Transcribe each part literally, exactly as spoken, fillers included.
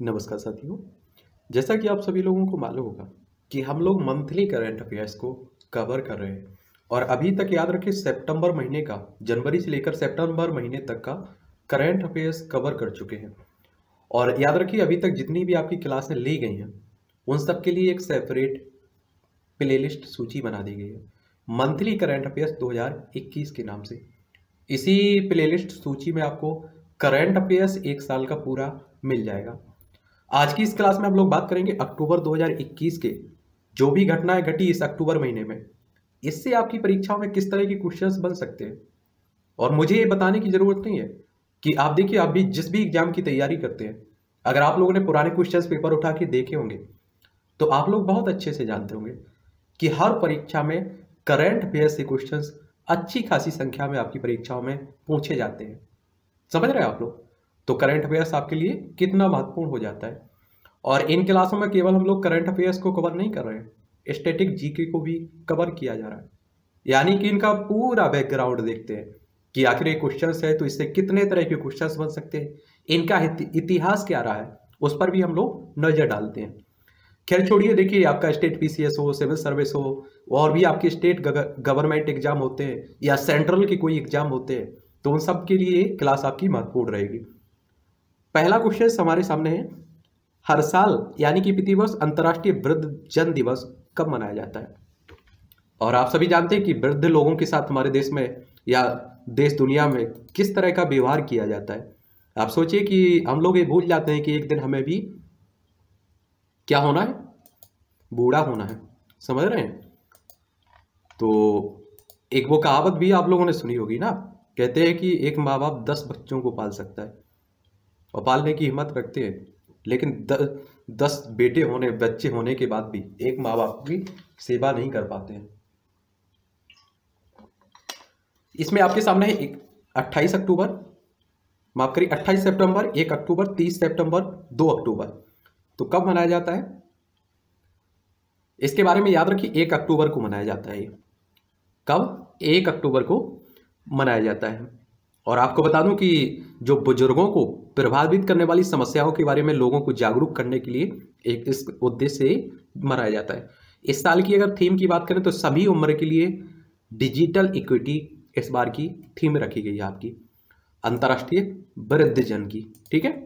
नमस्कार साथियों। जैसा कि आप सभी लोगों को मालूम होगा कि हम लोग मंथली करंट अफेयर्स को कवर कर रहे हैं और अभी तक याद रखिए सितंबर महीने का, जनवरी से लेकर सितंबर महीने तक का करंट अफेयर्स कवर कर चुके हैं। और याद रखिए अभी तक जितनी भी आपकी क्लासें ली गई हैं उन सब के लिए एक सेपरेट प्लेलिस्ट सूची बना दी गई है, मंथली करंट अफेयर्स दो हज़ार इक्कीस के नाम से। इसी प्लेलिस्ट सूची में आपको करंट अफेयर्स एक साल का पूरा मिल जाएगा। आज की इस क्लास में हम लोग बात करेंगे अक्टूबर दो हज़ार इक्कीस के जो भी घटनाएं घटी इस अक्टूबर महीने में, इससे आपकी परीक्षाओं में किस तरह के क्वेश्चंस बन सकते हैं। और मुझे ये बताने की जरूरत नहीं है कि आप देखिए, आप भी जिस भी एग्जाम की तैयारी करते हैं, अगर आप लोगों ने पुराने क्वेश्चंस पेपर उठा के देखे होंगे तो आप लोग बहुत अच्छे से जानते होंगे कि हर परीक्षा में करंट अफेयर से क्वेश्चंस अच्छी खासी संख्या में आपकी परीक्षाओं में पूछे जाते हैं। समझ रहे हैं आप लोग? तो करंट अफेयर्स आपके लिए कितना महत्वपूर्ण हो जाता है। और इन क्लासों में केवल हम लोग करंट अफेयर्स को कवर नहीं कर रहे हैं, स्टैटिक जीके को भी कवर किया जा रहा है। यानी कि इनका पूरा बैकग्राउंड देखते हैं कि आखिर ये क्वेश्चंस है तो इससे कितने तरह के क्वेश्चंस बन सकते हैं, इनका इतिहास क्या रहा है, उस पर भी हम लोग नजर डालते हैं। खैर छोड़िए, देखिए आपका स्टेट पीसीएस हो, सिविल सर्विस हो, और भी आपके स्टेट गवर्नमेंट एग्जाम होते हैं या सेंट्रल के कोई एग्जाम होते हैं, तो उन सब के लिए क्लास आपकी महत्वपूर्ण रहेगी। पहला क्वेश्चन हमारे सामने है, हर साल यानी कि प्रतिवर्ष अंतर्राष्ट्रीय वृद्धजन दिवस कब मनाया जाता है? और आप सभी जानते हैं कि वृद्ध लोगों के साथ हमारे देश में या देश दुनिया में किस तरह का व्यवहार किया जाता है। आप सोचिए कि हम लोग ये भूल जाते हैं कि एक दिन हमें भी क्या होना है, बूढ़ा होना है। समझ रहे हैं? तो एक वो कहावत भी आप लोगों ने सुनी होगी ना, कहते हैं कि एक माँ बाप दस बच्चों को पाल सकता है और पालने की हिम्मत रखते हैं, लेकिन द, दस बेटे होने बच्चे होने के बाद भी एक माँ बाप की सेवा नहीं कर पाते हैं। इसमें आपके सामने है अट्ठाईस अक्टूबर, माफ करिए अट्ठाईस सितंबर, एक अक्टूबर, तीस सितंबर, दो अक्टूबर। तो कब मनाया जाता है इसके बारे में याद रखिए, एक अक्टूबर को मनाया जाता है। कब? एक अक्टूबर को मनाया जाता है। और आपको बता दूं कि जो बुजुर्गों को प्रभावित करने वाली समस्याओं के बारे में लोगों को जागरूक करने के लिए एक इस उद्देश्य से मनाया जाता है। इस साल की अगर थीम की बात करें तो सभी उम्र के लिए डिजिटल इक्विटी इस बार की थीम रखी गई है आपकी, अंतर्राष्ट्रीय वृद्धजन की। ठीक है,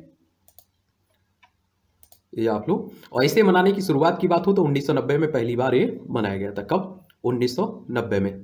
ये आप लोग। और इसे मनाने की शुरुआत की बात हो तो उन्नीस सौ नब्बे में पहली बार ये मनाया गया था। कब? उन्नीस सौ नब्बे में।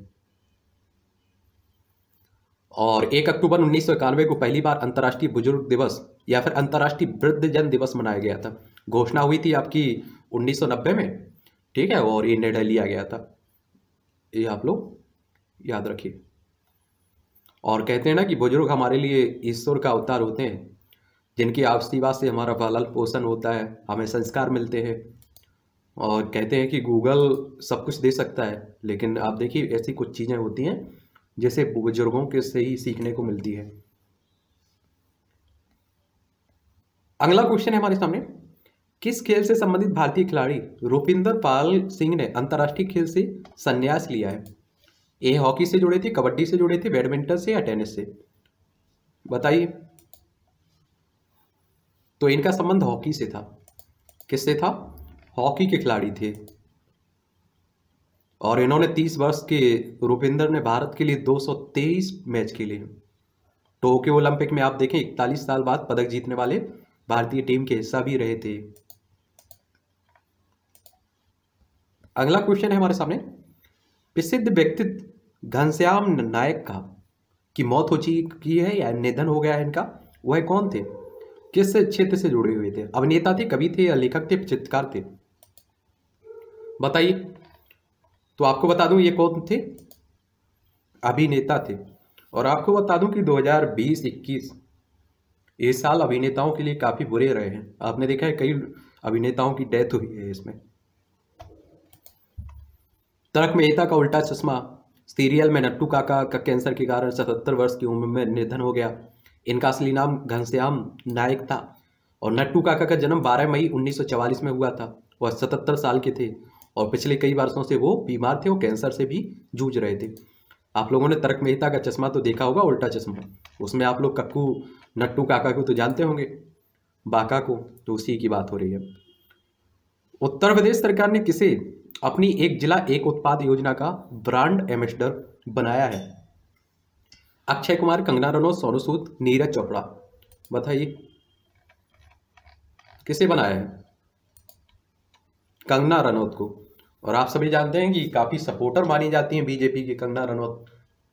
और एक अक्टूबर उन्नीस सौ इक्यानवे को पहली बार अंतर्राष्ट्रीय बुजुर्ग दिवस या फिर अंतर्राष्ट्रीय वृद्धजन दिवस मनाया गया था। घोषणा हुई थी आपकी उन्नीस सौ नब्बे में, ठीक है, और ये निर्णय लिया गया था। ये आप लोग याद रखिए। और कहते हैं ना कि बुजुर्ग हमारे लिए ईश्वर का अवतार होते हैं, जिनकी आशीर्वाद से हमारा पालन पोषण होता है, हमें संस्कार मिलते हैं। और कहते हैं कि गूगल सब कुछ दे सकता है, लेकिन आप देखिए ऐसी कुछ चीज़ें होती हैं जैसे बुजुर्गों के से ही सीखने को मिलती है। अगला क्वेश्चन है हमारे सामने, किस खेल से संबंधित भारतीय खिलाड़ी रुपिंदर पाल सिंह ने अंतर्राष्ट्रीय खेल से संन्यास लिया है? ये हॉकी से जुड़े थे, कबड्डी से जुड़े थे, बैडमिंटन से या टेनिस से? बताइए। तो इनका संबंध हॉकी से था। किससे था? हॉकी के खिलाड़ी थे। और इन्होंने तीस वर्ष के रुपिंदर ने भारत के लिए दो सौ तेईस मैच खेले हैं। टोक्यो ओलंपिक में आप देखें इकतालीस साल बाद पदक जीतने वाले भारतीय टीम के हिस्सा भी रहे थे। अगला क्वेश्चन है हमारे सामने, प्रसिद्ध व्यक्तित्व घनश्याम नायक का की मौत हो चुकी है या निधन हो गया है इनका, वह कौन थे? किस क्षेत्र से जुड़े हुए थे? अभिनेता थे, कवि थे या लेखक थे, चित्रकार थे? बताइए। तो आपको बता दूं ये कौन थे? अभिनेता थे। और आपको बता दूं कि दो हज़ार बीस इक्कीस ये साल अभिनेताओं के लिए काफी बुरे रहे हैं। आपने देखा है कई अभिनेताओं की डेथ हुई है इसमें। तारक मेहता का उल्टा चश्मा सीरियल में नट्टू काका का कैंसर के कारण सतहत्तर वर्ष की उम्र में निधन हो गया। इनका असली नाम घनश्याम नायक था और नट्टू काका का जन्म बारह मई उन्नीस सौ चवालीस में हुआ था। वह सतहत्तर साल के थे और पिछले कई वर्षों से वो बीमार थे, वो कैंसर से भी जूझ रहे थे। आप लोगों ने तारक मेहता का चश्मा तो देखा होगा, उल्टा चश्मा, उसमें आप लोग कक्कू नट्टू काका को तो जानते होंगे। बांका को, तो उसी की बात हो रही है। उत्तर प्रदेश सरकार ने किसे अपनी एक जिला एक उत्पाद योजना का ब्रांड एम्बेसडर बनाया है? अक्षय कुमार, कंगना रनौत, सोनू सूद, नीरज चोपड़ा। बताइए किसे बनाया है? कंगना रनौत को। और आप सभी जानते हैं कि काफी सपोर्टर मानी जाती हैं बीजेपी की कंगना रनौत।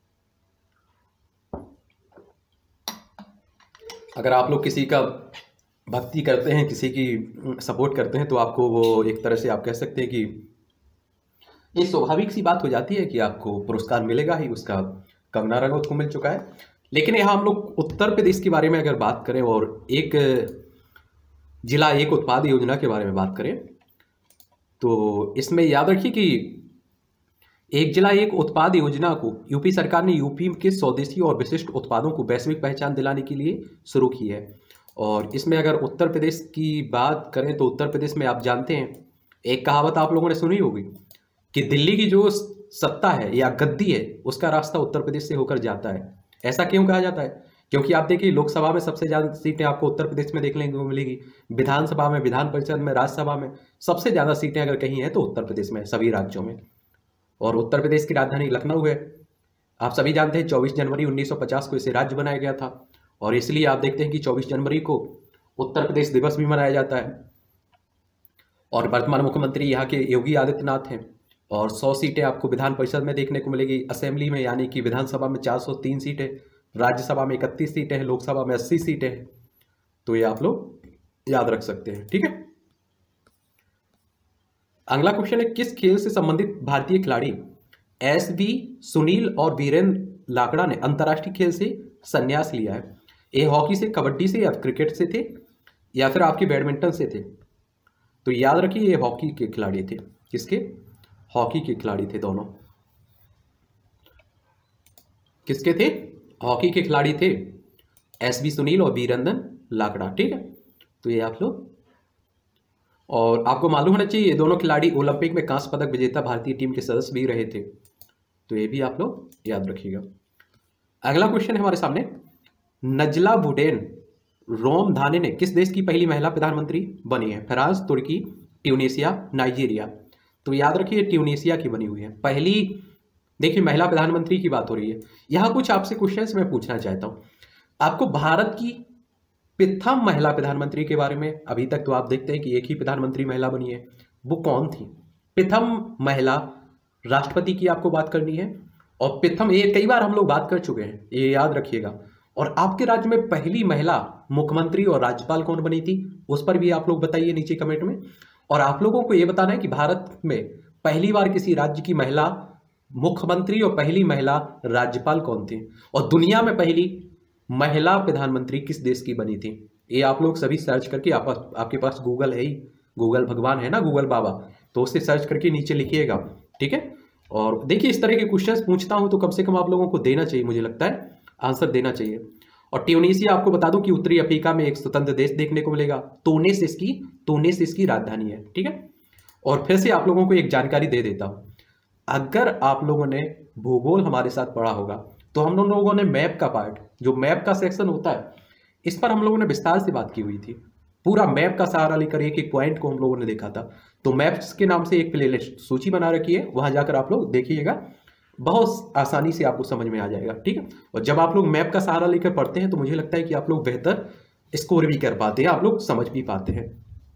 अगर आप लोग किसी का भक्ति करते हैं, किसी की सपोर्ट करते हैं, तो आपको वो एक तरह से आप कह सकते हैं कि ये स्वाभाविक सी बात हो जाती है कि आपको पुरस्कार मिलेगा ही। उसका कंगना रनौत को मिल चुका है। लेकिन यहाँ हम लोग उत्तर प्रदेश के बारे में अगर बात करें और एक जिला एक उत्पाद योजना के बारे में बात करें, तो इसमें याद रखिए कि एक जिला एक उत्पाद योजना को यूपी सरकार ने यूपी के स्वदेशी और विशिष्ट उत्पादों को वैश्विक पहचान दिलाने के लिए शुरू की है। और इसमें अगर उत्तर प्रदेश की बात करें तो उत्तर प्रदेश में आप जानते हैं, एक कहावत आप लोगों ने सुनी होगी कि दिल्ली की जो सत्ता है या गद्दी है उसका रास्ता उत्तर प्रदेश से होकर जाता है। ऐसा क्यों कहा जाता है? क्योंकि आप देखिए लोकसभा में सबसे ज़्यादा सीटें आपको उत्तर प्रदेश में देखने को मिलेगी, विधानसभा में, विधान परिषद में, राज्यसभा में सबसे ज़्यादा सीटें अगर कहीं हैं तो उत्तर प्रदेश में, सभी राज्यों में। और उत्तर प्रदेश की राजधानी लखनऊ है। आप सभी जानते हैं चौबीस जनवरी उन्नीस सौ पचास को इसे राज्य बनाया गया था और इसलिए आप देखते हैं कि चौबीस जनवरी को उत्तर प्रदेश दिवस भी मनाया जाता है। और वर्तमान मुख्यमंत्री यहाँ के योगी आदित्यनाथ हैं और सौ सीटें आपको विधान परिषद में देखने को मिलेगी, असेंबली में यानी कि विधानसभा में चार सौ तीन सीटें, राज्यसभा में इकतीस सीटें हैं, लोकसभा में अस्सी सीटें हैं। तो ये आप लोग याद रख सकते हैं, ठीक है। अगला क्वेश्चन है, किस खेल से संबंधित भारतीय खिलाड़ी एस बी सुनील और वीरेंद्र लाकड़ा ने अंतर्राष्ट्रीय खेल से संन्यास लिया है? ये हॉकी से, कबड्डी से या क्रिकेट से थे या फिर आपके बैडमिंटन से थे? तो याद रखिए ये हॉकी के खिलाड़ी थे। किसके? हॉकी के खिलाड़ी थे दोनों। किसके थे? हॉकी के खिलाड़ी थे, एस बी सुनील और वीरेंद्र लाकड़ा, ठीक है। तो ये आप लोग, और आपको मालूम होना चाहिए ये दोनों खिलाड़ी ओलंपिक में कांस्य पदक विजेता भारतीय टीम के सदस्य भी रहे थे। तो ये भी आप लोग याद रखिएगा। अगला क्वेश्चन है हमारे सामने, नजला बुडेन रोमधाने ने किस देश की पहली महिला प्रधानमंत्री बनी है? फ्रांस, तुर्की, ट्यूनीशिया, नाइजीरिया। तो याद रखिए ट्यूनीशिया की बनी हुई है पहली। देखिए महिला प्रधानमंत्री की बात हो रही है। यहाँ कुछ आपसे क्वेश्चंस मैं पूछना चाहता हूँ आपको भारत की प्रथम महिला प्रधानमंत्री के बारे में। अभी तक तो आप देखते हैं कि एक ही प्रधानमंत्री महिला बनी है, वो कौन थी? प्रथम महिला राष्ट्रपति की आपको बात करनी है और प्रथम, ये कई बार हम लोग बात कर चुके हैं, ये याद रखिएगा। और आपके राज्य में पहली महिला मुख्यमंत्री और राज्यपाल कौन बनी थी उस पर भी आप लोग बताइए नीचे कमेंट में। और आप लोगों को ये बताना है कि भारत में पहली बार किसी राज्य की महिला मुख्यमंत्री और पहली महिला राज्यपाल कौन थी, और दुनिया में पहली महिला प्रधानमंत्री किस देश की बनी थी। ये आप लोग सभी सर्च करके, आप आपके पास गूगल है ही, गूगल भगवान है ना, गूगल बाबा, तो उससे सर्च करके नीचे लिखिएगा, ठीक है। और देखिए इस तरह के क्वेश्चंस पूछता हूं तो कम से कम आप लोगों को देना चाहिए, मुझे लगता है आंसर देना चाहिए। और ट्यूनीशिया आपको बता दूं कि उत्तरी अफ्रीका में एक स्वतंत्र देश देखने को मिलेगा। तूनिस इसकी तूनिस इसकी राजधानी है, ठीक है। और फिर से आप लोगों को एक जानकारी दे देता हूं, अगर आप लोगों ने भूगोल हमारे साथ पढ़ा होगा तो हम लोगों ने मैप का पार्ट, जो मैप का सेक्शन होता है, इस पर हम लोगों ने विस्तार से बात की हुई थी। पूरा मैप का सहारा लेकर एक एक पॉइंट को हम लोगों ने देखा था। तो मैप्स के नाम से एक प्लेलिस्ट सूची बना रखी है, वहां जाकर आप लोग देखिएगा, बहुत आसानी से आपको समझ में आ जाएगा, ठीक है। और जब आप लोग मैप का सहारा लेकर पढ़ते हैं तो मुझे लगता है कि आप लोग बेहतर स्कोर भी कर पाते हैं, आप लोग समझ भी पाते हैं।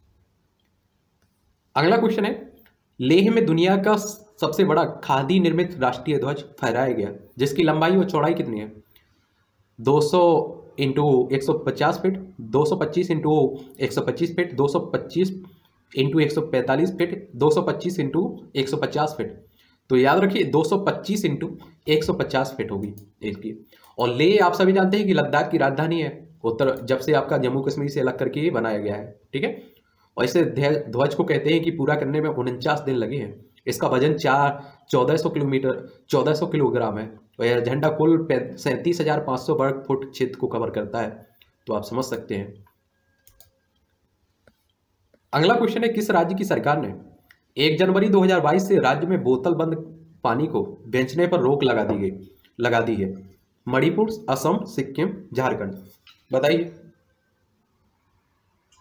अगला क्वेश्चन है, लेह में दुनिया का सबसे बड़ा खादी निर्मित राष्ट्रीय ध्वज फहराया गया, जिसकी लंबाई और चौड़ाई कितनी है? दो सौ इंटू एक सौ पचास फीट, दो सौ पच्चीस इंटू एक सौ पच्चीस फीट, दो सौ पच्चीस इंटू एक सौ पैंतालीस फीट, दो सौ पच्चीस इंटू एक सौ पचास फीट। तो याद रखिए दो सौ पच्चीस इंटू एक सौ पचास फीट होगी इसकी। और ले आप सभी जानते हैं कि लद्दाख की राजधानी है, उत्तर जब से आपका जम्मू कश्मीर से अलग करके बनाया गया है, ठीक है। और इसे ध्वज को कहते हैं कि पूरा करने में उनचास दिन लगे हैं। इसका वजन चार चौदह सौ किलोमीटर चौदह सौ किलोग्राम है और यह झंडा कुल सैंतीस हजार पाँच सौ वर्ग फुट क्षेत्र को कवर करता है। तो आप समझ सकते हैं। अगला क्वेश्चन है, किस राज्य की सरकार ने एक जनवरी दो हज़ार बाईस से राज्य में बोतल बंद पानी को बेचने पर रोक लगा दी गई लगा दी है? मणिपुर, असम, सिक्किम, झारखंड। बताइए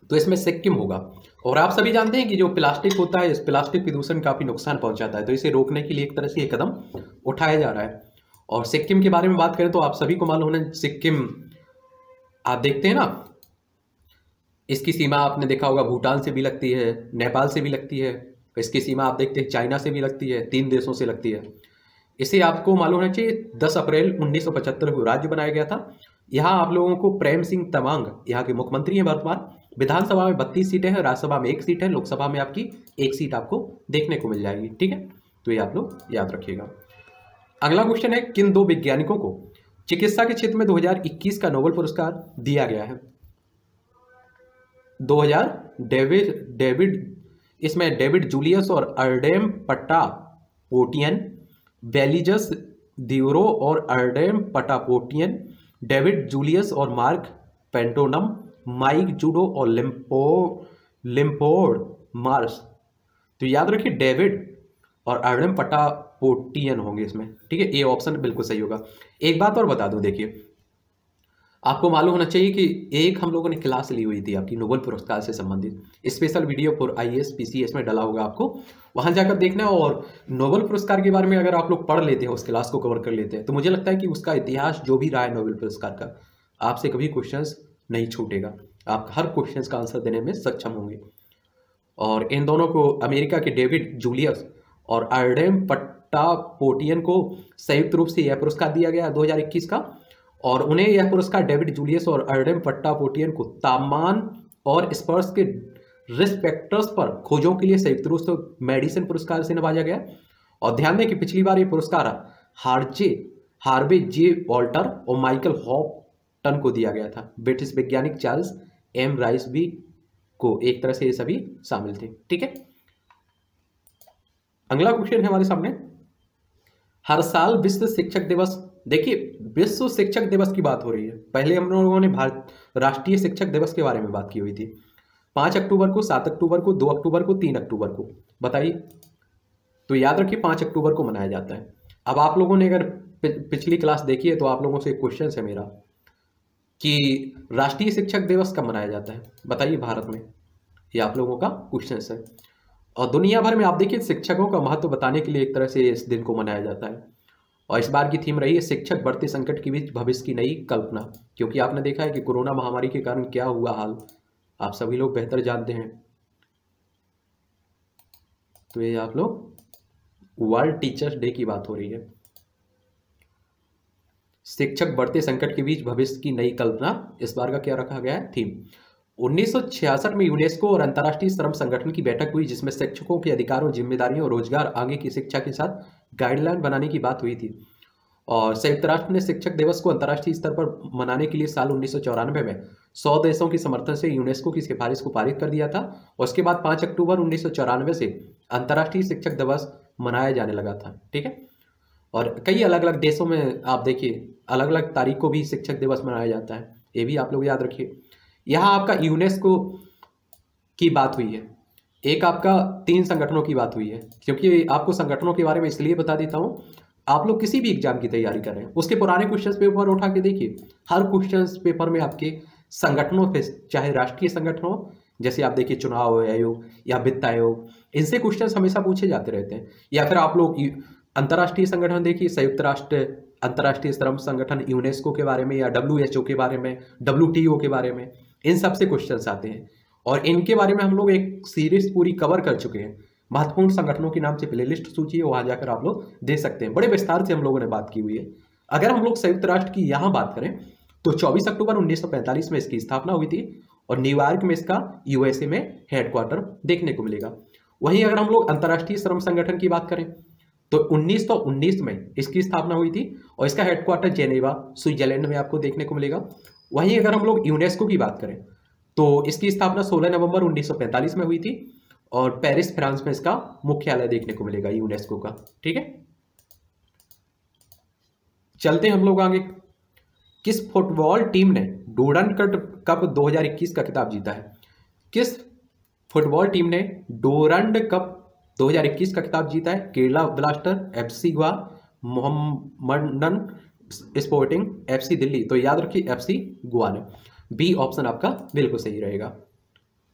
तो इसमें सिक्किम होगा। और आप सभी जानते हैं कि जो प्लास्टिक होता है, इस प्लास्टिक प्रदूषण काफ़ी नुकसान पहुंचाता है, तो इसे रोकने के लिए एक तरह से ये कदम उठाया जा रहा है। और सिक्किम के बारे में बात करें तो आप सभी को मालूम है, सिक्किम आप देखते हैं ना, इसकी सीमा आपने देखा होगा भूटान से भी लगती है, नेपाल से भी लगती है, इसकी सीमा आप देखते हैं चाइना से भी लगती है, तीन देशों से लगती है। इसे आपको मालूम होना चाहिए दस अप्रैल उन्नीस सौ पचहत्तर को राज्य बनाया गया था। यहाँ आप लोगों को प्रेम सिंह तमांग यहाँ के मुख्यमंत्री हैं वर्तमान। विधानसभा में बत्तीस सीटें हैं, राज्यसभा में एक सीट है, लोकसभा में आपकी एक सीट आपको देखने को मिल जाएगी। ठीक है, तो ये आप लोग याद रखिएगा। अगला क्वेश्चन है, किन दो वैज्ञानिकों को चिकित्सा के क्षेत्र में दो हज़ार इक्कीस का नोबेल पुरस्कार दिया गया है? दो हज़ार डेविड डेविड इसमें डेविड जूलियस और अर्डेम पटापोटियन, वेलिजस दिवरो और अर्डेम पटापोटियन, डेविड जूलियस और मार्क पेंटोनम, माइक जूडो और लिम्पो लिम्पोर्ड मार्स। तो याद रखिए डेविड और अर्डेम पटापोटियन होंगे इसमें। ठीक है, ए ऑप्शन बिल्कुल सही होगा। एक बात और बता दूं, देखिए आपको मालूम होना चाहिए कि एक हम लोगों ने क्लास ली हुई थी आपकी नोबेल पुरस्कार से संबंधित, special video for IAS PCS में डाला होगा, आपको वहां जाकर देखना है। और नोबेल पुरस्कार के बारे में अगर आप लोग पढ़ लेते हैं, उस क्लास को कवर कर लेते हैं, तो मुझे लगता है कि उसका इतिहास जो भी रहा है नोबेल पुरस्कार का, आपसे कभी क्वेश्चन नहीं छूटेगा, आप हर क्वेश्चन का आंसर देने में सक्षम होंगे। और इन दोनों को, अमेरिका के डेविड जूलियस और अर्डेम पट्टापोटियन को संयुक्त रूप से यह पुरस्कार दिया गया दो हज़ार इक्कीस का। और उन्हें यह पुरस्कार डेविड जूलियस और अर्डेम पट्टापोटियन को तापमान और स्पर्श के रिस्पेक्टर्स पर खोजों के लिए संयुक्त रूप से मेडिसिन पुरस्कार से नवाजा गया। और ध्यान दें कि पिछली बार ये पुरस्कार हार्जे हार्वे जे वॉल्टर और माइकल हॉपटन को दिया गया था। ब्रिटिश वैज्ञानिक चार्ल्स एम राइस भी को एक तरह से ये सभी शामिल थे। ठीक है, अगला क्वेश्चन है हमारे सामने, हर साल विश्व शिक्षक दिवस, देखिए विश्व शिक्षक दिवस की बात हो रही है, पहले हम लोगों ने भारत राष्ट्रीय शिक्षक दिवस के बारे में बात की हुई थी, पाँच अक्टूबर को, सात अक्टूबर को, दो अक्टूबर को, तीन अक्टूबर को, बताइए। तो याद रखिए पाँच अक्टूबर को मनाया जाता है। अब आप लोगों ने अगर पिछली क्लास देखी है तो आप लोगों से एक क्वेश्चन है मेरा कि राष्ट्रीय शिक्षक दिवस कब मनाया जाता है, बताइए भारत में, ये आप लोगों का क्वेश्चन है। और दुनिया भर में आप देखिए शिक्षकों का महत्व बताने के लिए एक तरह से इस दिन को मनाया जाता है। और इस बार की थीम रही है शिक्षक बढ़ते संकट के बीच भविष्य की नई कल्पना, क्योंकि आपने देखा है कि कोरोना महामारी के कारण क्या हुआ हाल, आप सभी लोग बेहतर जानते हैं। तो ये आप लोग वर्ल्ड टीचर्स डे की बात हो रही है, शिक्षक बढ़ते संकट के बीच भविष्य की नई कल्पना, इस बार का क्या रखा गया है थीम। उन्नीस सौ छियासठ में यूनेस्को और अंतर्राष्ट्रीय श्रम संगठन की बैठक हुई, जिसमें शिक्षकों के अधिकारों, जिम्मेदारियों और रोजगार आगे की शिक्षा के साथ गाइडलाइन बनाने की बात हुई थी। और संयुक्त राष्ट्र ने शिक्षक दिवस को अंतर्राष्ट्रीय स्तर पर मनाने के लिए साल उन्नीस सौ चौरानवे में सौ देशों के समर्थन से यूनेस्को की सिफारिश को पारित कर दिया था। और उसके बाद पाँच अक्टूबर उन्नीस सौ चौरानवे से अंतर्राष्ट्रीय शिक्षक दिवस मनाया जाने लगा था। ठीक है, और कई अलग अलग देशों में आप देखिए अलग अलग तारीख को भी शिक्षक दिवस मनाया जाता है, ये भी आप लोग याद रखिए। यहाँ आपका यूनेस्को की बात हुई है, एक आपका तीन संगठनों की बात हुई है, क्योंकि आपको संगठनों के बारे में इसलिए बता देता हूँ, आप लोग किसी भी एग्जाम की तैयारी कर रहे हैं उसके पुराने क्वेश्चन पेपर उठा के देखिए, हर क्वेश्चन पेपर में आपके संगठनों पे, चाहे राष्ट्रीय संगठन हो, जैसे आप देखिए चुनाव आयोग या वित्त आयोग, इनसे क्वेश्चन हमेशा पूछे जाते रहते हैं। या फिर आप लोग अंतर्राष्ट्रीय संगठन देखिए, संयुक्त राष्ट्र अंतर्राष्ट्रीय श्रम संगठन यूनेस्को के बारे में, या डब्ल्यू एच ओ के बारे में, डब्ल्यू टी ओ के बारे में, इन सब से क्वेश्चंस आते हैं। और इनके बारे में हम लोग एक सीरीज पूरी कवर कर चुके हैं, महत्वपूर्ण संगठनों के नाम से प्लेलिस्ट सूची है, वहां जाकर आप लोग दे सकते हैं, बड़े विस्तार से हम लोगों ने बात की हुई है। अगर हम लोग संयुक्त राष्ट्र की यहाँ बात करें तो चौबीस अक्टूबर उन्नीस सौ पैंतालीस में इसकी स्थापना हुई थी और न्यूयॉर्क में इसका यूएसए में हेडक्वार्टर देखने को मिलेगा। वहीं अगर हम लोग अंतर्राष्ट्रीय श्रम संगठन की बात करें तो उन्नीस सौ उन्नीस में इसकी स्थापना हुई थी और इसका हेडक्वार्टर जेनेवा स्विट्जरलैंड में आपको देखने को मिलेगा। वहीं अगर हम लोग यूनेस्को की बात करें तो इसकी स्थापना सोलह नवंबर उन्नीस सौ पैंतालीस में हुई थी और पेरिस फ्रांस में इसका मुख्यालय देखने को मिलेगा यूनेस्को का। ठीक है, चलते हैं हम लोग आगे। किस फुटबॉल टीम ने डूरंड कप दो हज़ार इक्कीस का खिताब जीता है? किस फुटबॉल टीम ने डूरंड कप दो हज़ार इक्कीस का खिताब जीता है? Kerala Blaster, FC Goa, Mohammedan Sporting, FC Delhi. तो याद रखिए एफसी गोवा ने। बी ऑप्शन आपका बिल्कुल सही रहेगा।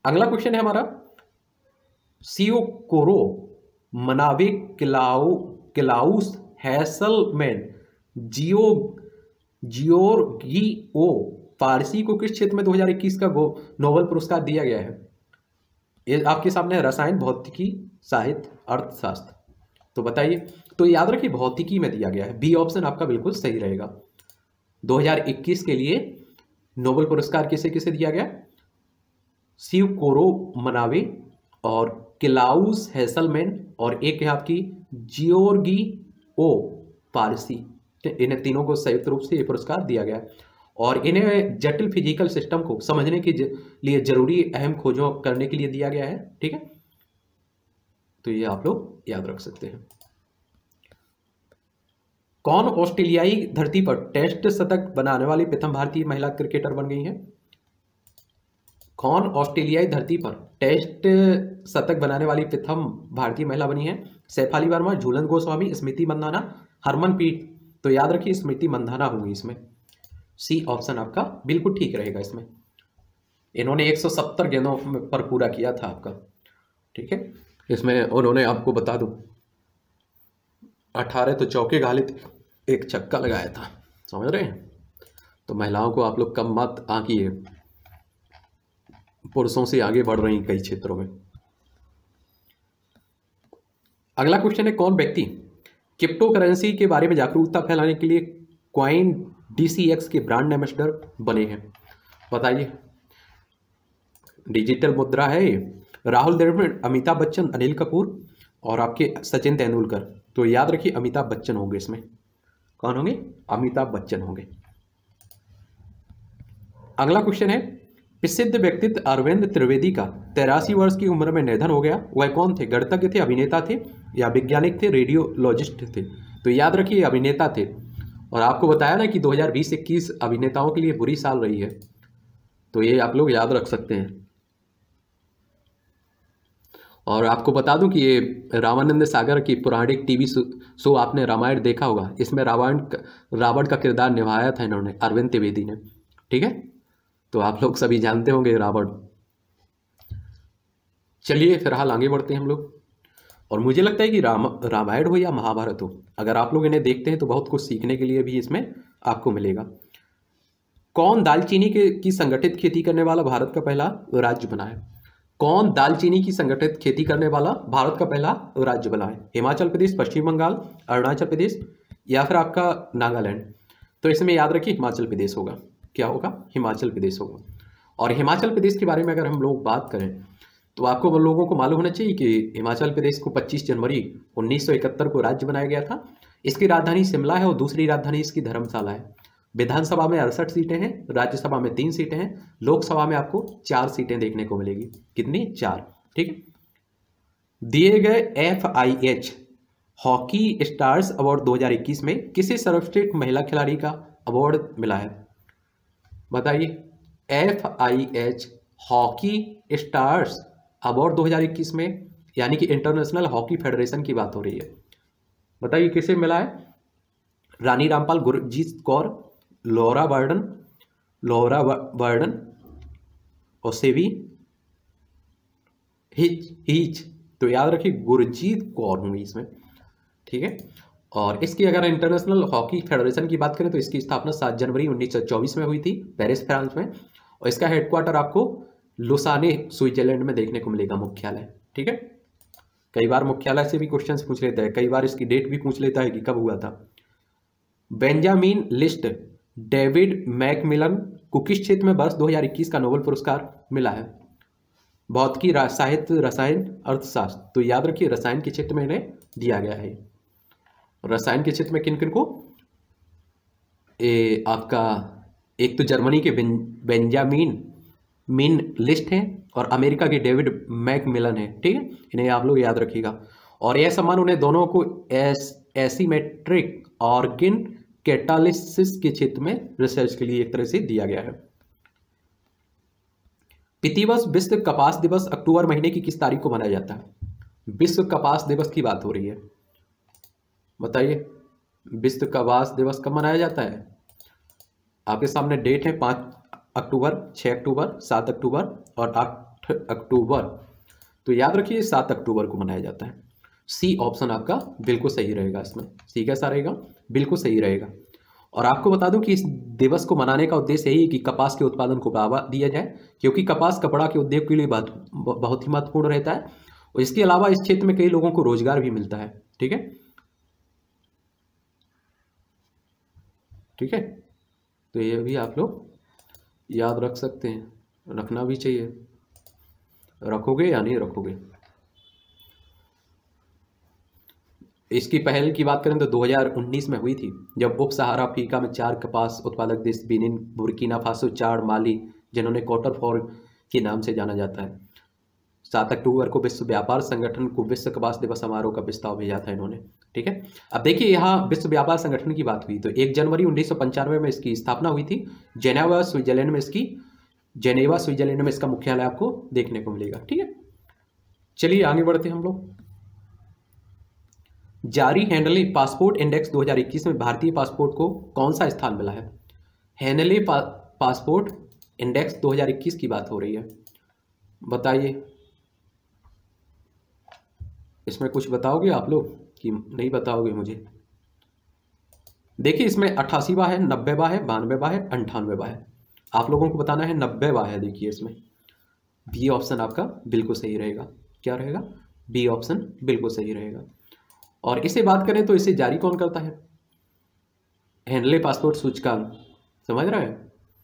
अगला क्वेश्चन है हमारा, सीओ कोरो मनावे क्लाउ क्लाउस हैसलमैन जियो जियोर्गिओ पारसी को किस क्षेत्र में दो हज़ार इक्कीस का नोबेल पुरस्कार दिया गया है? ये आपके सामने है, रसायन, भौतिकी, साहित्य, अर्थशास्त्र। तो बताइए। तो याद रखिए भौतिकी में दिया गया है, बी ऑप्शन आपका बिल्कुल सही रहेगा। दो हज़ार इक्कीस के लिए नोबेल पुरस्कार किसे किसे दिया गया? सीओ कोरो मनावे और क्लाउस हैसलमैन और एक है आपकी जियोर्गिओ पारसी। इन्हें तीनों को संयुक्त रूप से ये पुरस्कार दिया गया और इन्हें जटिल फिजिकल सिस्टम को समझने के लिए जरूरी अहम खोजों करने के लिए दिया गया है। ठीक है, तो ये आप लोग याद रख सकते हैं। कौन ऑस्ट्रेलियाई धरती पर टेस्ट शतक बनाने वाली प्रथम भारतीय महिला क्रिकेटर बन गई है? कौन ऑस्ट्रेलियाई धरती पर टेस्ट शतक बनाने वाली प्रथम भारतीय महिला बनी है? सैफाली वर्मा, झूलन गोस्वामी, स्मृति मंदाना, हरमनप्रीत। तो याद रखिए स्मृति मंदाना होंगी इसमें। सी ऑप्शन आपका बिल्कुल ठीक रहेगा इसमें। इन्होंने एक सौ सत्तर गेंदों पर पूरा किया था आपका। ठीक है, इसमें उन्होंने आपको बता दूं अठारह तो चौके घाले थे, एक छक्का लगाया था, समझ रहे हैं। तो महिलाओं को आप लोग कम मत आंकिए, पुरुषों से आगे बढ़ रही कई क्षेत्रों में। अगला क्वेश्चन है, कौन व्यक्ति क्रिप्टो करेंसी के बारे में जागरूकता फैलाने के लिए कॉइन डीसीएक्स के ब्रांड एम्बेसडर बने हैं? बताइए। डिजिटल मुद्रा है ये। राहुल द्रविड़, अमिताभ बच्चन, अनिल कपूर और आपके सचिन तेंदुलकर। तो याद रखिए अमिताभ बच्चन होंगे इसमें। कौन होंगे? अमिताभ बच्चन होंगे। अगला क्वेश्चन है, प्रसिद्ध व्यक्तित्व अरविंद त्रिवेदी का तिरासी वर्ष की उम्र में निधन हो गया। वह कौन थे? गणितज्ञ थे, अभिनेता थे या वैज्ञानिक थे, रेडियोलॉजिस्ट थे? तो याद रखिए अभिनेता थे। और आपको बताया ना कि दो हज़ार बीस इक्कीस अभिनेताओं के लिए बुरी साल रही है, तो ये आप लोग याद रख सकते हैं। और आपको बता दूं कि ये रामानंद सागर की पौराणिक टीवी शो आपने रामायण देखा होगा, इसमें रावण रावण का किरदार निभाया था इन्होंने, अरविंद त्रिवेदी ने। ठीक है, तो आप लोग सभी जानते होंगे रावण। चलिए फिलहाल आगे बढ़ते हैं हम लोग। और मुझे लगता है कि राम रामायण हो या महाभारत हो, अगर आप लोग इन्हें देखते हैं तो बहुत कुछ सीखने के लिए भी इसमें आपको मिलेगा। कौन दालचीनी के की संगठित खेती करने वाला भारत का पहला राज्य बना है? कौन दालचीनी की संगठित खेती करने वाला भारत का पहला राज्य बना है? हिमाचल प्रदेश, पश्चिम बंगाल, अरुणाचल प्रदेश या फिर आपका नागालैंड? तो इसमें याद रखिए हिमाचल प्रदेश होगा। क्या होगा? हिमाचल प्रदेश होगा। और हिमाचल प्रदेश के बारे में अगर हम लोग बात करें तो आपको वो लोगों को मालूम होना चाहिए कि हिमाचल प्रदेश को पच्चीस जनवरी उन्नीस सौ इकहत्तर को राज्य बनाया गया था। इसकी राजधानी शिमला है और दूसरी राजधानी इसकी धर्मशाला है। विधानसभा में अड़सठ सीटें हैं, राज्यसभा में तीन सीटें हैं, लोकसभा में आपको चार सीटें देखने को मिलेगी। कितनी? चार। ठीक है। दिए गए F I H hockey stars award दो हज़ार इक्कीस में किसे सर्वश्रेष्ठ महिला खिलाड़ी का अवार्ड मिला है? बताइए। F I H hockey stars award दो हज़ार इक्कीस में, यानी कि इंटरनेशनल हॉकी फेडरेशन की बात हो रही है। बताइए किसे मिला है? Rani Rampal, Gurjit Kaur, Laura Burden Laura Burden और सेवी हिच हिच तो याद रखिए गुरजीत कौर होंगी इसमें। ठीक है। और इसकी अगर इंटरनेशनल हॉकी फेडरेशन की बात करें तो इसकी स्थापना सात जनवरी उन्नीस सौ चौबीस में हुई थी, पेरिस फ्रांस में। और इसका हेडक्वार्टर आपको लुसाने स्विट्जरलैंड में देखने को मिलेगा, मुख्यालय। ठीक है। कई बार मुख्यालय से भी क्वेश्चंस पूछ लेता है, कई बार इसकी डेट भी पूछ लेता है कि कब हुआ था। बेंजामिन लिस्ट डेविड मैकमिलन को किस क्षेत्र में वर्ष दो हज़ार इक्कीस का नोबेल पुरस्कार मिला है? भौतिकी, साहित्य, रसायन, अर्थशास्त्र। तो याद रखिए रसायन के क्षेत्र में इन्हें दिया गया है। रसायन के क्षेत्र में किन किन को? ए, आपका एक तो जर्मनी के बेंजामिन मिन लिस्ट हैं और अमेरिका के डेविड मैकमिलन है। ठीक है, इन्हें आप लोग याद रखिएगा। और यह सम्मान उन्हें दोनों को एस एसीमेट्रिक ऑर्गेन कैटालिसिस के क्षेत्र में रिसर्च के लिए एक तरह से दिया गया है। प्रतिवर्ष विश्व कपास दिवस अक्टूबर महीने की किस तारीख को मनाया जाता है? विश्व कपास दिवस की बात हो रही है, बताइए विश्व कपास दिवस कब मनाया जाता है? आपके सामने डेट है पाँच अक्टूबर, छः अक्टूबर, सात अक्टूबर और आठ अक्टूबर, तो याद रखिए सात अक्टूबर को मनाया जाता है। सी ऑप्शन आपका बिल्कुल सही रहेगा इसमें। सी कैसा रहेगा? बिल्कुल सही रहेगा। और आपको बता दूं कि इस दिवस को मनाने का उद्देश्य यही है कि कपास के उत्पादन को बढ़ावा दिया जाए, क्योंकि कपास कपड़ा के उद्योग के लिए बहुत बहुत ही महत्वपूर्ण रहता है, और इसके अलावा इस क्षेत्र में कई लोगों को रोजगार भी मिलता है। ठीक है, ठीक है, तो ये भी आप लोग याद रख सकते हैं, रखना भी चाहिए। रखोगे या नहीं रखोगे? इसकी पहल की बात करें तो दो हज़ार उन्नीस में हुई थी, जब उप सहारा अफ्रीका में चार कपास उत्पादक देश Benin, Burkina Faso, Chad, Mali, जिन्होंने क्वार्टर फॉर के नाम से जाना जाता है, सात अक्टूबर को विश्व व्यापार संगठन को विश्व कपास दिवस समारोह का प्रस्ताव भेजा था इन्होंने। ठीक है, अब देखिए यहाँ विश्व व्यापार संगठन की बात हुई तो एक जनवरी उन्नीस सौ पंचानवे में इसकी स्थापना हुई थी। जेनेवा स्विट्जरलैंड में इसकी जेनेवा स्विट्जरलैंड में इसका मुख्यालय आपको देखने को मिलेगा। ठीक है, चलिए आगे बढ़ते हैं हम लोग। जारी हेनले पासपोर्ट इंडेक्स दो हज़ार इक्कीस में भारतीय पासपोर्ट को कौन सा स्थान मिला है? हेनले पा, पासपोर्ट इंडेक्स दो हज़ार इक्कीस की बात हो रही है, बताइए। इसमें कुछ बताओगे आप लोग कि नहीं बताओगे मुझे? देखिए इसमें अट्ठासीवा है, नब्बेवा है, बानवेवा है, अंठानवेवा है। आप लोगों को बताना है नब्बेवा है। देखिए इसमें बी ऑप्शन आपका बिल्कुल सही रहेगा। क्या रहेगा? बी ऑप्शन बिल्कुल सही रहेगा। और इसे बात करें तो इसे जारी कौन करता है? हेनले पासपोर्ट सूचकांक, समझ रहे हैं?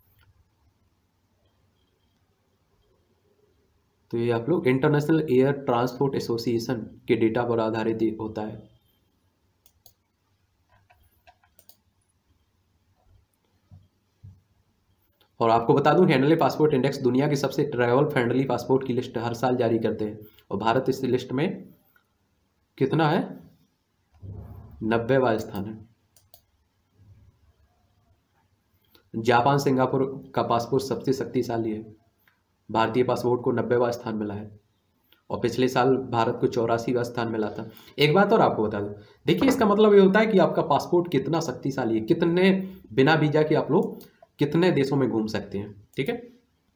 तो ये आप लोग इंटरनेशनल एयर ट्रांसपोर्ट एसोसिएशन के डेटा पर आधारित होता है। और आपको बता दूं हेनले पासपोर्ट इंडेक्स दुनिया के सबसे ट्रैवल फ्रेंडली पासपोर्ट की लिस्ट हर साल जारी करते हैं, और भारत इस लिस्ट में कितना है? नब्बेवा स्थान है। जापान सिंगापुर का पासपोर्ट सबसे शक्तिशाली है, भारतीय पासपोर्ट को नब्बेवा स्थान मिला है, और पिछले साल भारत को चौरासीवा स्थान मिला था। एक बात और आपको बता दूं, देखिए इसका मतलब ये होता है कि आपका पासपोर्ट कितना शक्तिशाली है, कितने बिना वीजा के आप लोग कितने देशों में घूम सकते हैं। ठीक है,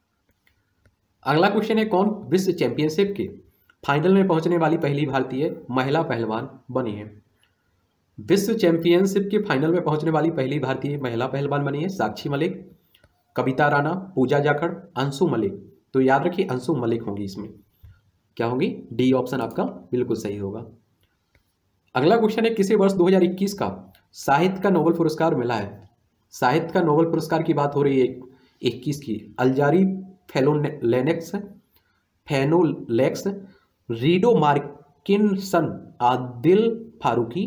अगला क्वेश्चन है, कौन विश्व चैंपियनशिप के फाइनल में पहुंचने वाली पहली भारतीय महिला पहलवान बनी है? विश्व चैंपियनशिप के फाइनल में पहुंचने वाली पहली भारतीय महिला पहलवान बनी है साक्षी मलिक, कविता राणा, पूजा जाखड़, अंशु मलिक। तो याद रखिए अंशु मलिक होंगी। इसमें क्या होंगी? डी ऑप्शन आपका बिल्कुल सही होगा। अगला क्वेश्चन है, किसे वर्ष दो हज़ार इक्कीस का साहित्य का नोबेल पुरस्कार मिला है? साहित्य का नोबेल पुरस्कार की बात हो रही है इक्कीस की। अल्जारी फेलोलेनेक्स फेनोलेक्स रीडो मार्किनसन, आदिल फारूकी,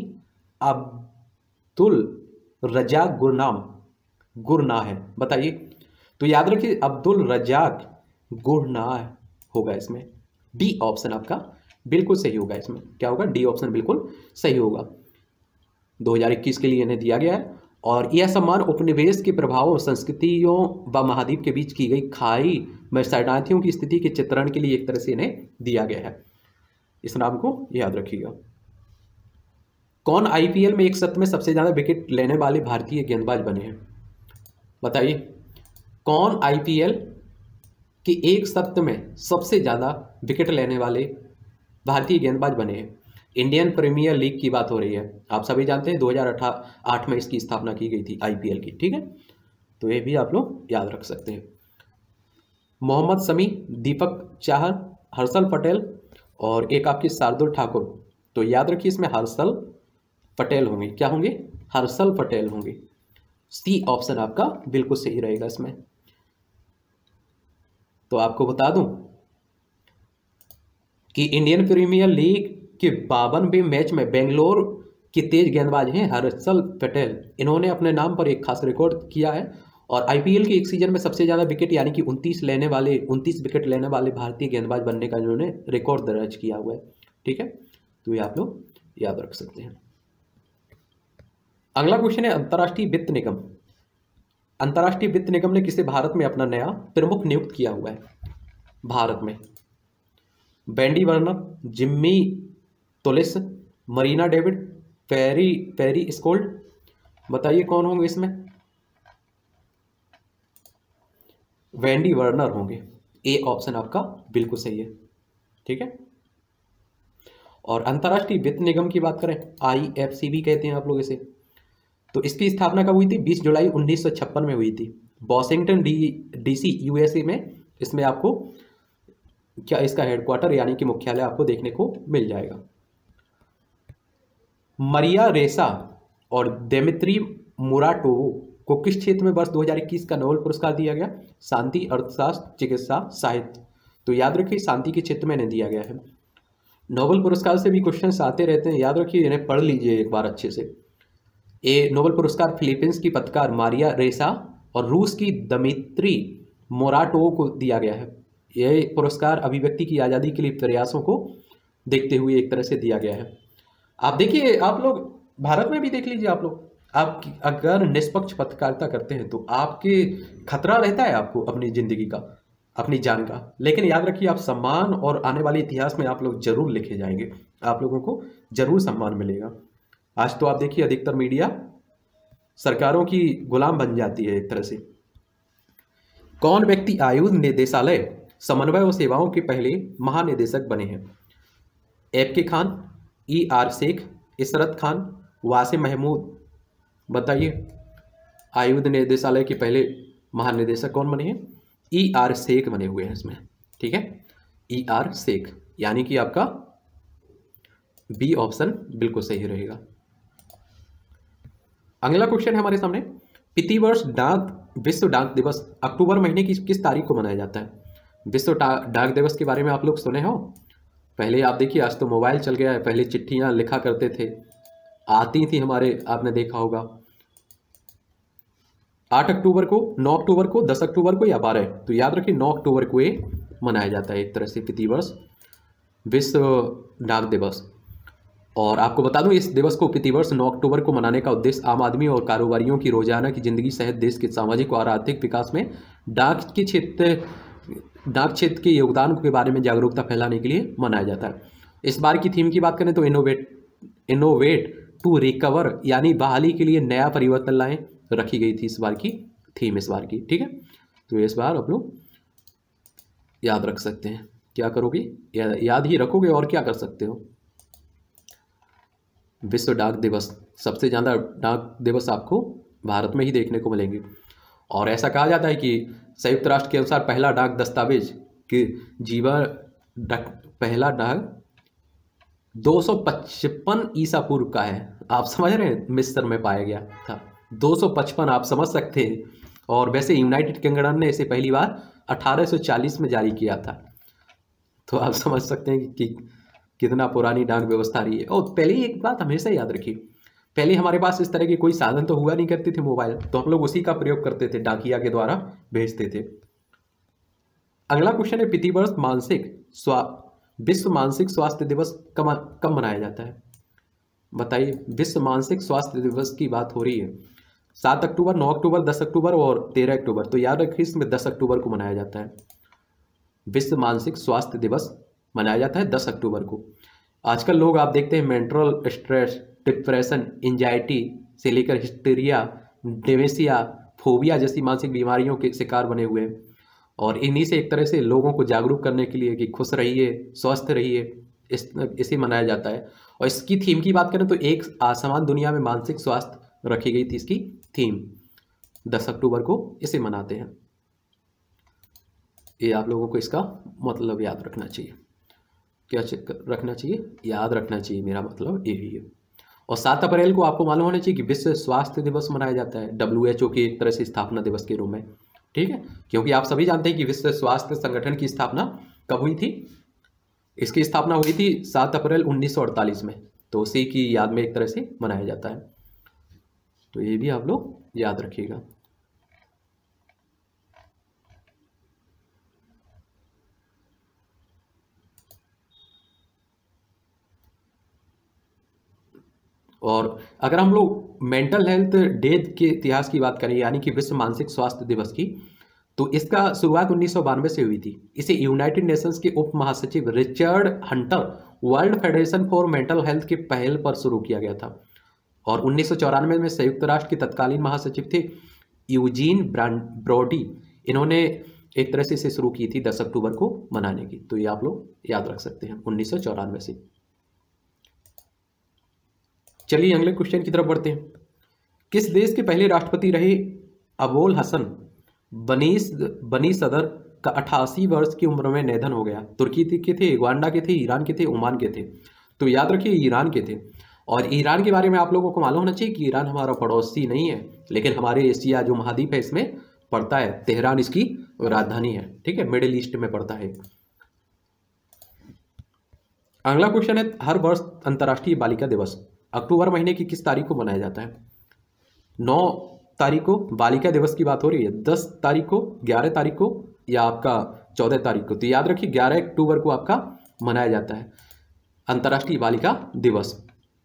अब्दुल रजाक गुरनाम गुरनाह है, बताइए। तो याद रखिए अब्दुल रजाक गुरनाह होगा इसमें। डी ऑप्शन आपका बिल्कुल सही होगा। इसमें क्या होगा? डी ऑप्शन बिल्कुल सही होगा। दो हज़ार इक्कीस के लिए इन्हें दिया गया है, और यह सम्मान उपनिवेश के प्रभावों, संस्कृतियों व महाद्वीप के बीच की गई खाई में शरणार्थियों की स्थिति के चित्रण के लिए एक तरह से इन्हें दिया गया है। इस नाम को याद रखिएगा। कौन आईपीएल में एक सत्र में सबसे ज्यादा विकेट लेने वाले भारतीय गेंदबाज बने हैं? बताइए, कौन आईपीएल के एक सत्र में सबसे ज्यादा विकेट लेने वाले भारतीय गेंदबाज बने हैं? इंडियन प्रीमियर लीग की बात हो रही है। आप सभी जानते हैं दो हज़ार आठ में इसकी स्थापना की गई थी आईपीएल की। ठीक है, तो ये भी आप लोग याद रख सकते हैं। मोहम्मद शमी, दीपक चाहर, हर्षल पटेल और एक आपकी शार्दुल ठाकुर। तो याद रखिए इसमें हर्षल पटेल होंगे। क्या होंगे? हर्षल पटेल होंगे। सी ऑप्शन आपका बिल्कुल सही रहेगा इसमें। तो आपको बता दूं कि इंडियन प्रीमियर लीग के बावनवें मैच में बेंगलोर के तेज गेंदबाज हैं हर्षल पटेल। इन्होंने अपने नाम पर एक खास रिकॉर्ड किया है, और आईपीएल के एक सीजन में सबसे ज्यादा विकेट यानी कि उनतीस लेने वाले उनतीस विकेट लेने वाले भारतीय गेंदबाज बनने का इन्होंने रिकॉर्ड दर्ज किया हुआ है। ठीक है, तो ये आप लोग याद रख सकते हैं। अगला क्वेश्चन है, अंतर्राष्ट्रीय वित्त निगम अंतर्राष्ट्रीय वित्त निगम ने किसे भारत में अपना नया प्रमुख नियुक्त किया हुआ है? भारत में बैंडी वर्नर, जिम्मी तोलिस, मरीना डेविड, पेरी पेरी स्कोल्ड। बताइए कौन होंगे इसमें? वेंडी वर्नर होंगे। ए ऑप्शन आपका बिल्कुल सही है। ठीक है। और अंतर्राष्ट्रीय वित्त निगम की बात करें, आई एफ सी भी कहते हैं आप लोग इसे, तो इसकी स्थापना कब हुई थी? बीस जुलाई उन्नीस सौ छप्पन में हुई थी, वॉशिंगटन डी डीसी यूएसए में। इसमें आपको क्या इसका हेडक्वार्टर यानी कि मुख्यालय आपको देखने को मिल जाएगा। मरिया रेसा और दिमित्री मुराटोवो को किस क्षेत्र में वर्ष दो हज़ार इक्कीस का नोबेल पुरस्कार दिया गया? शांति, अर्थशास्त्र, चिकित्सा, साहित्य। तो याद रखिए शांति के क्षेत्र में इन्हें दिया गया है। नोबेल पुरस्कार से भी क्वेश्चंस आते रहते हैं, याद रखिए, इन्हें पढ़ लीजिए एक बार अच्छे से। ए नोबेल पुरस्कार फिलीपींस की पत्रकार मारिया रेसा और रूस की दमित्री मोराटोवो को दिया गया है। यह पुरस्कार अभिव्यक्ति की आज़ादी के लिए प्रयासों को देखते हुए एक तरह से दिया गया है। आप देखिए, आप लोग भारत में भी देख लीजिए, आप लोग आप अगर निष्पक्ष पत्रकारिता करते हैं तो आपके खतरा रहता है आपको अपनी जिंदगी का, अपनी जान का, लेकिन याद रखिए आप सम्मान और आने वाले इतिहास में आप लोग जरूर लिखे जाएंगे, आप लोगों को जरूर सम्मान मिलेगा। आज तो आप देखिए अधिकतर मीडिया सरकारों की गुलाम बन जाती है एक तरह से। कौन व्यक्ति आयुध निदेशालय समन्वय और सेवाओं के पहले महानिदेशक बने हैं? F K Khan, E R Sheikh, Israt Khan, Wasim Mahmood. बताइए, आयुध निदेशालय के पहले महानिदेशक कौन बने हैं? ई आर शेख बने हुए हैं इसमें। ठीक है, ई आर शेख, यानी कि आपका बी ऑप्शन बिल्कुल सही रहेगा। अगला क्वेश्चन है हमारे सामने, प्रतिवर्ष डाक विश्व डाक दिवस अक्टूबर महीने की किस तारीख को मनाया जाता है? विश्व डाक दिवस के बारे में आप लोग सुने हो? पहले आप देखिए, आज तो मोबाइल चल गया है, पहले चिट्ठियां लिखा करते थे, आती थी हमारे, आपने देखा होगा। आठ अक्टूबर को, नौ अक्टूबर को, दस अक्टूबर को या बारह? तो याद रखिए नौ अक्टूबर को ये मनाया जाता है एक तरह से प्रतिवर्ष विश्व डाक दिवस। और आपको बता दूं, इस दिवस को प्रतिवर्ष नौ अक्टूबर को मनाने का उद्देश्य आम आदमी और कारोबारियों की रोजाना की जिंदगी सहित देश के सामाजिक और आर्थिक विकास में डाक के क्षेत्र डाक क्षेत्र के योगदान के बारे में जागरूकता फैलाने के लिए मनाया जाता है। इस बार की थीम की बात करें तो इनोवेट इनोवेट टू रिकवर, यानी बहाली के लिए नया परिवर्तन लाएं, रखी गई थी इस बार की थीम, इस बार की। ठीक है, तो इस बार आप लोग याद रख सकते हैं। क्या करोगे? या, याद ही रखोगे और क्या कर सकते हो। विश्व डाक दिवस, सबसे ज़्यादा डाक दिवस आपको भारत में ही देखने को मिलेंगे। और ऐसा कहा जाता है कि संयुक्त राष्ट्र के अनुसार पहला डाक दस्तावेज कि जीवन डाक पहला डाक दो सौ पचपन ईसा पूर्व का है। आप समझ रहे हैं, मिस्र में पाया गया था। दो सौ पचपन, आप समझ सकते हैं। और वैसे यूनाइटेड किंगडम ने इसे पहली बार अठारह सौ चालीस में जारी किया था। तो आप समझ सकते हैं कि, कि कितना पुरानी डाक व्यवस्था रही है। और पहले एक बात हमेशा याद रखिए, पहले हमारे पास इस तरह के कोई साधन तो हुआ नहीं करते थे मोबाइल, तो हम लोग उसी का प्रयोग करते थे, डाकिया के द्वारा भेजते थे। अगला क्वेश्चन है, प्रतिवर्ष मानसिक स्वा विश्व मानसिक स्वास्थ्य दिवस कब कब मनाया जाता है? बताइए, विश्व मानसिक स्वास्थ्य दिवस की बात हो रही है। सात अक्टूबर, नौ अक्टूबर, दस अक्टूबर और तेरह अक्टूबर। तो याद रखिए इसमें दस अक्टूबर को मनाया जाता है। विश्व मानसिक स्वास्थ्य दिवस मनाया जाता है दस अक्टूबर को। आजकल लोग आप देखते हैं मेंटल स्ट्रेस, डिप्रेशन, एंजाइटी से लेकर हिस्टीरिया, डिमेंशिया, फोबिया जैसी मानसिक बीमारियों के शिकार बने हुए हैं। और इन्हीं से एक तरह से लोगों को जागरूक करने के लिए कि खुश रहिए, स्वस्थ रहिए, इस इसे मनाया जाता है। और इसकी थीम की बात करें तो एक आसमान दुनिया में मानसिक स्वास्थ्य रखी गई थी इसकी थीम। दस अक्टूबर को इसे मनाते हैं। ये आप लोगों को इसका मतलब याद रखना चाहिए। क्या रखना चाहिए? याद रखना चाहिए, मेरा मतलब यही है। और सात अप्रैल को आपको मालूम होना चाहिए कि विश्व स्वास्थ्य दिवस मनाया जाता है, डब्ल्यू एच ओ की एक तरह से स्थापना दिवस के रूप में। ठीक है, क्योंकि आप सभी जानते हैं कि विश्व स्वास्थ्य संगठन की स्थापना कब हुई थी? इसकी स्थापना हुई थी सात अप्रैल उन्नीस सौ अड़तालीस में, तो उसी की याद में एक तरह से मनाया जाता है। तो ये भी आप लोग याद रखिएगा। और अगर हम लोग मेंटल हेल्थ डे के इतिहास की बात करें, यानी कि विश्व मानसिक स्वास्थ्य दिवस की, तो इसका शुरुआत उन्नीस सौ बानवे से हुई थी। इसे यूनाइटेड नेशंस के उप महासचिव Richard Hunter World Federation for Mental Health के पहल पर शुरू किया गया था। और उन्नीस सौ चौरानवे में संयुक्त राष्ट्र के तत्कालीन महासचिव थे यूजीन ब्रोडी। इन्होंने एक तरह से इसे शुरू की थी दस अक्टूबर को मनाने की। तो ये आप लोग याद रख सकते हैं उन्नीस सौ चौरानवे से। चलिए अगले क्वेश्चन की तरफ बढ़ते हैं। किस देश के पहले राष्ट्रपति रहे अबोल हसन बनीस बनी सदर का अठासी वर्ष की उम्र में निधन हो गया? तुर्की के थे, युगांडा के थे, ईरान के थे, ओमान के थे? तो याद रखिए ईरान के थे। और ईरान के बारे में आप लोगों को मालूम होना चाहिए कि ईरान हमारा पड़ोसी नहीं है, लेकिन हमारे एशिया जो महाद्वीप है इसमें पड़ता है। तेहरान इसकी राजधानी है, ठीक है, मिडिल ईस्ट में पड़ता है। अगला क्वेश्चन है, हर वर्ष अंतर्राष्ट्रीय बालिका दिवस अक्टूबर महीने की किस तारीख को मनाया जाता है? नौ तारीख को बालिका दिवस की बात हो रही है, दस तारीख को, ग्यारह तारीख को, या आपका चौदह तारीख को? तो याद रखिए ग्यारह अक्टूबर को आपका मनाया जाता है अंतर्राष्ट्रीय बालिका दिवस।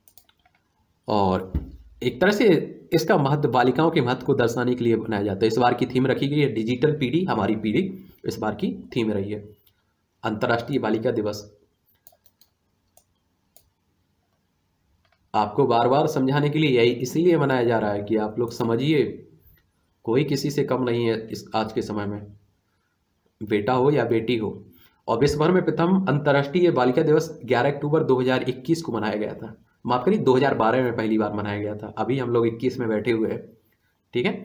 और एक तरह से इसका महत्व बालिकाओं के महत्व को दर्शाने के लिए बनाया जाता है। इस बार की थीम रखी गई है डिजिटल पीढ़ी हमारी पीढ़ी, इस बार की थीम रही है अंतर्राष्ट्रीय बालिका दिवस। आपको बार बार समझाने के लिए यही इसीलिए मनाया जा रहा है कि आप लोग समझिए, कोई किसी से कम नहीं है इस आज के समय में, बेटा हो या बेटी हो। और विश्व भर में प्रथम अंतर्राष्ट्रीय बालिका दिवस ग्यारह अक्टूबर दो हज़ार इक्कीस को मनाया गया था। माफ करिए दो हज़ार बारह में पहली बार मनाया गया था, अभी हम लोग इक्कीस में बैठे हुए हैं, ठीक है।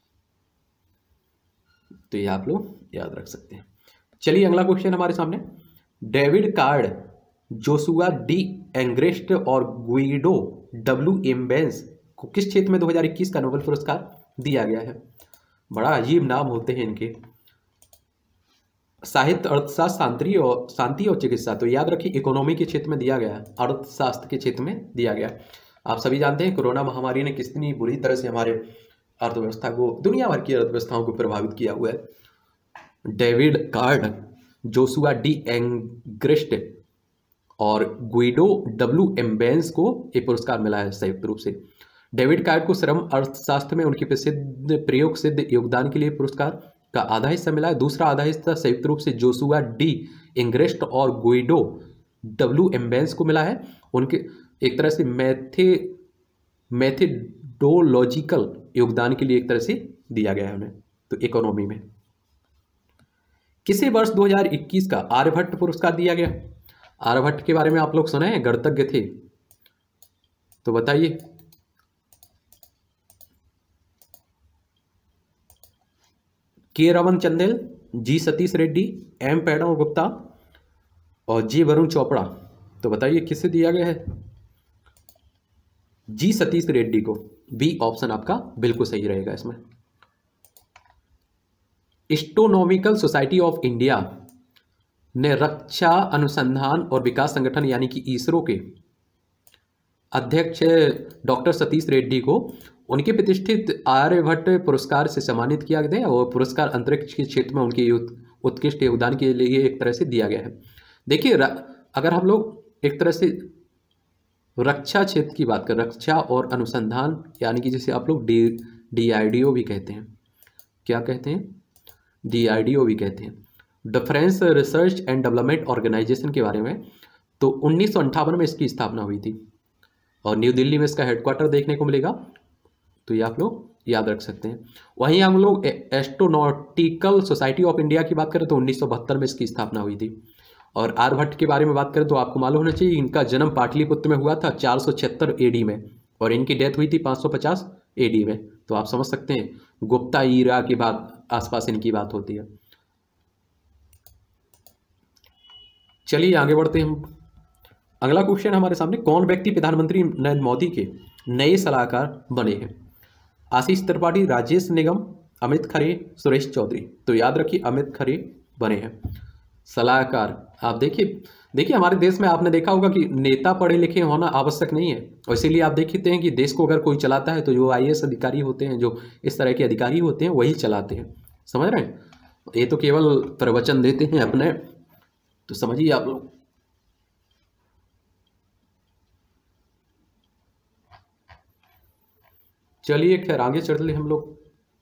तो ये आप लोग याद रख सकते हैं। चलिए अगला क्वेश्चन हमारे सामने, David Card, Joshua D Angrist और गुइडो डब्ल्यू एम्बेंस को किस क्षेत्र में दो हज़ार इक्कीस का नोबेल पुरस्कार दिया गया है? बड़ा अजीब नाम होते हैं इनके, साहित्य, अर्थशास्त्र, शांति और शांति और चिकित्सा। तो याद रखिए इकोनॉमी के क्षेत्र में दिया गया है, अर्थशास्त्र के क्षेत्र में दिया गया। आप सभी जानते हैं कोरोना महामारी ने कितनी बुरी तरह से हमारे अर्थव्यवस्था को, दुनिया भर की अर्थव्यवस्थाओं को प्रभावित किया हुआ है। David Card, Joshua D Angrist और गुइडो डब्ल्यू एम्बेंस को ये पुरस्कार मिला है संयुक्त रूप से। डेविड कार्ड को श्रम अर्थशास्त्र में उनके प्रसिद्ध प्रयोग सिद्ध योगदान के लिए पुरस्कार का आधा हिस्सा मिला है। दूसरा आधा हिस्सा संयुक्त रूप से जोशुआ डी एंग्रेस्ट और गुइडो डब्ल्यू एम्बेंस को मिला है, उनके एक तरह से मैथे मैथडोलॉजिकल योगदान के लिए एक तरह से दिया गया है उन्हें। तो इकोनॉमी में किसे वर्ष दो हज़ार इक्कीस का आर्यभट्ट पुरस्कार दिया गया? आर्यभट्ट के बारे में आप लोग सुने हैं, गणितज्ञ थे, तो बताइए। K Raman Chandel, G Satish Reddy, M Padam Gupta और जी वरुण चोपड़ा। तो बताइए किससे दिया गया है? जी सतीश रेड्डी को। बी ऑप्शन आपका बिल्कुल सही रहेगा इसमें। एस्ट्रोनॉमिकल सोसाइटी ऑफ इंडिया ने रक्षा अनुसंधान और विकास संगठन यानी कि इसरो के अध्यक्ष डॉक्टर सतीश रेड्डी को उनके प्रतिष्ठित आर्यभट्ट पुरस्कार से सम्मानित किया गया और पुरस्कार अंतरिक्ष के क्षेत्र में उनके उत्कृष्ट योगदान के लिए एक तरह से दिया गया है। देखिए अगर हम लोग एक तरह से रक्षा क्षेत्र की बात करें, रक्षा और अनुसंधान यानी कि जिसे आप लोग D D I D O भी कहते हैं, क्या कहते हैं? डी आई डी ओ भी कहते हैं, Defence Research and Development Organisation के बारे में। तो उन्नीस सौ अंठावन में इसकी स्थापना हुई थी और न्यू दिल्ली में इसका हेडक्वार्टर देखने को मिलेगा, तो ये आप लोग याद रख सकते हैं। वहीं हम लोग एस्ट्रोनॉटिकल सोसाइटी ऑफ इंडिया की बात करें तो उन्नीस सौ बहत्तर में इसकी स्थापना हुई थी। और आर्यभट्ट के बारे में बात करें तो आपको मालूम होना चाहिए इनका जन्म पाटलिपुत्र में हुआ था चार सौ छिहत्तर ए डी में और इनकी डेथ हुई थी पाँच सौ पचास ए डी में। तो आप समझ सकते हैं गुप्ता ईरा के बाद आसपास इनकी बात होती है। चलिए आगे बढ़ते हैं हम। अगला क्वेश्चन हमारे सामने, कौन व्यक्ति प्रधानमंत्री नरेंद्र मोदी के नए सलाहकार बने हैं? आशीष त्रिपाठी, राजेश निगम, अमित खरे, सुरेश चौधरी। तो याद रखिए अमित खरे बने हैं सलाहकार। आप देखिए देखिए हमारे देश में आपने देखा होगा कि नेता पढ़े लिखे होना आवश्यक नहीं है, और इसीलिए आप देखते हैं कि देश को अगर कोई चलाता है तो जो आई ए एस अधिकारी होते हैं, जो इस तरह के अधिकारी होते हैं वही चलाते हैं। समझ रहे हैं? ये तो केवल प्रवचन देते हैं अपने, तो समझिए आप लोग। चलिए खैर आगे चलते हम लोग।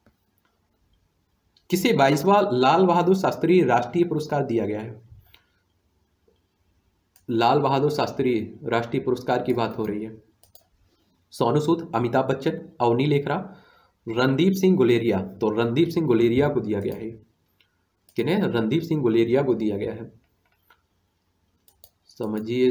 किसे बाईसवां लाल बहादुर शास्त्री राष्ट्रीय पुरस्कार दिया गया है? लाल बहादुर शास्त्री राष्ट्रीय पुरस्कार की बात हो रही है। सोनू सूद, अमिताभ बच्चन, अवनी लेखरा, रणदीप सिंह गुलेरिया। तो रणदीप सिंह गुलेरिया को दिया गया है। किन्हें? रणदीप सिंह गुलेरिया को दिया गया है। समझिए।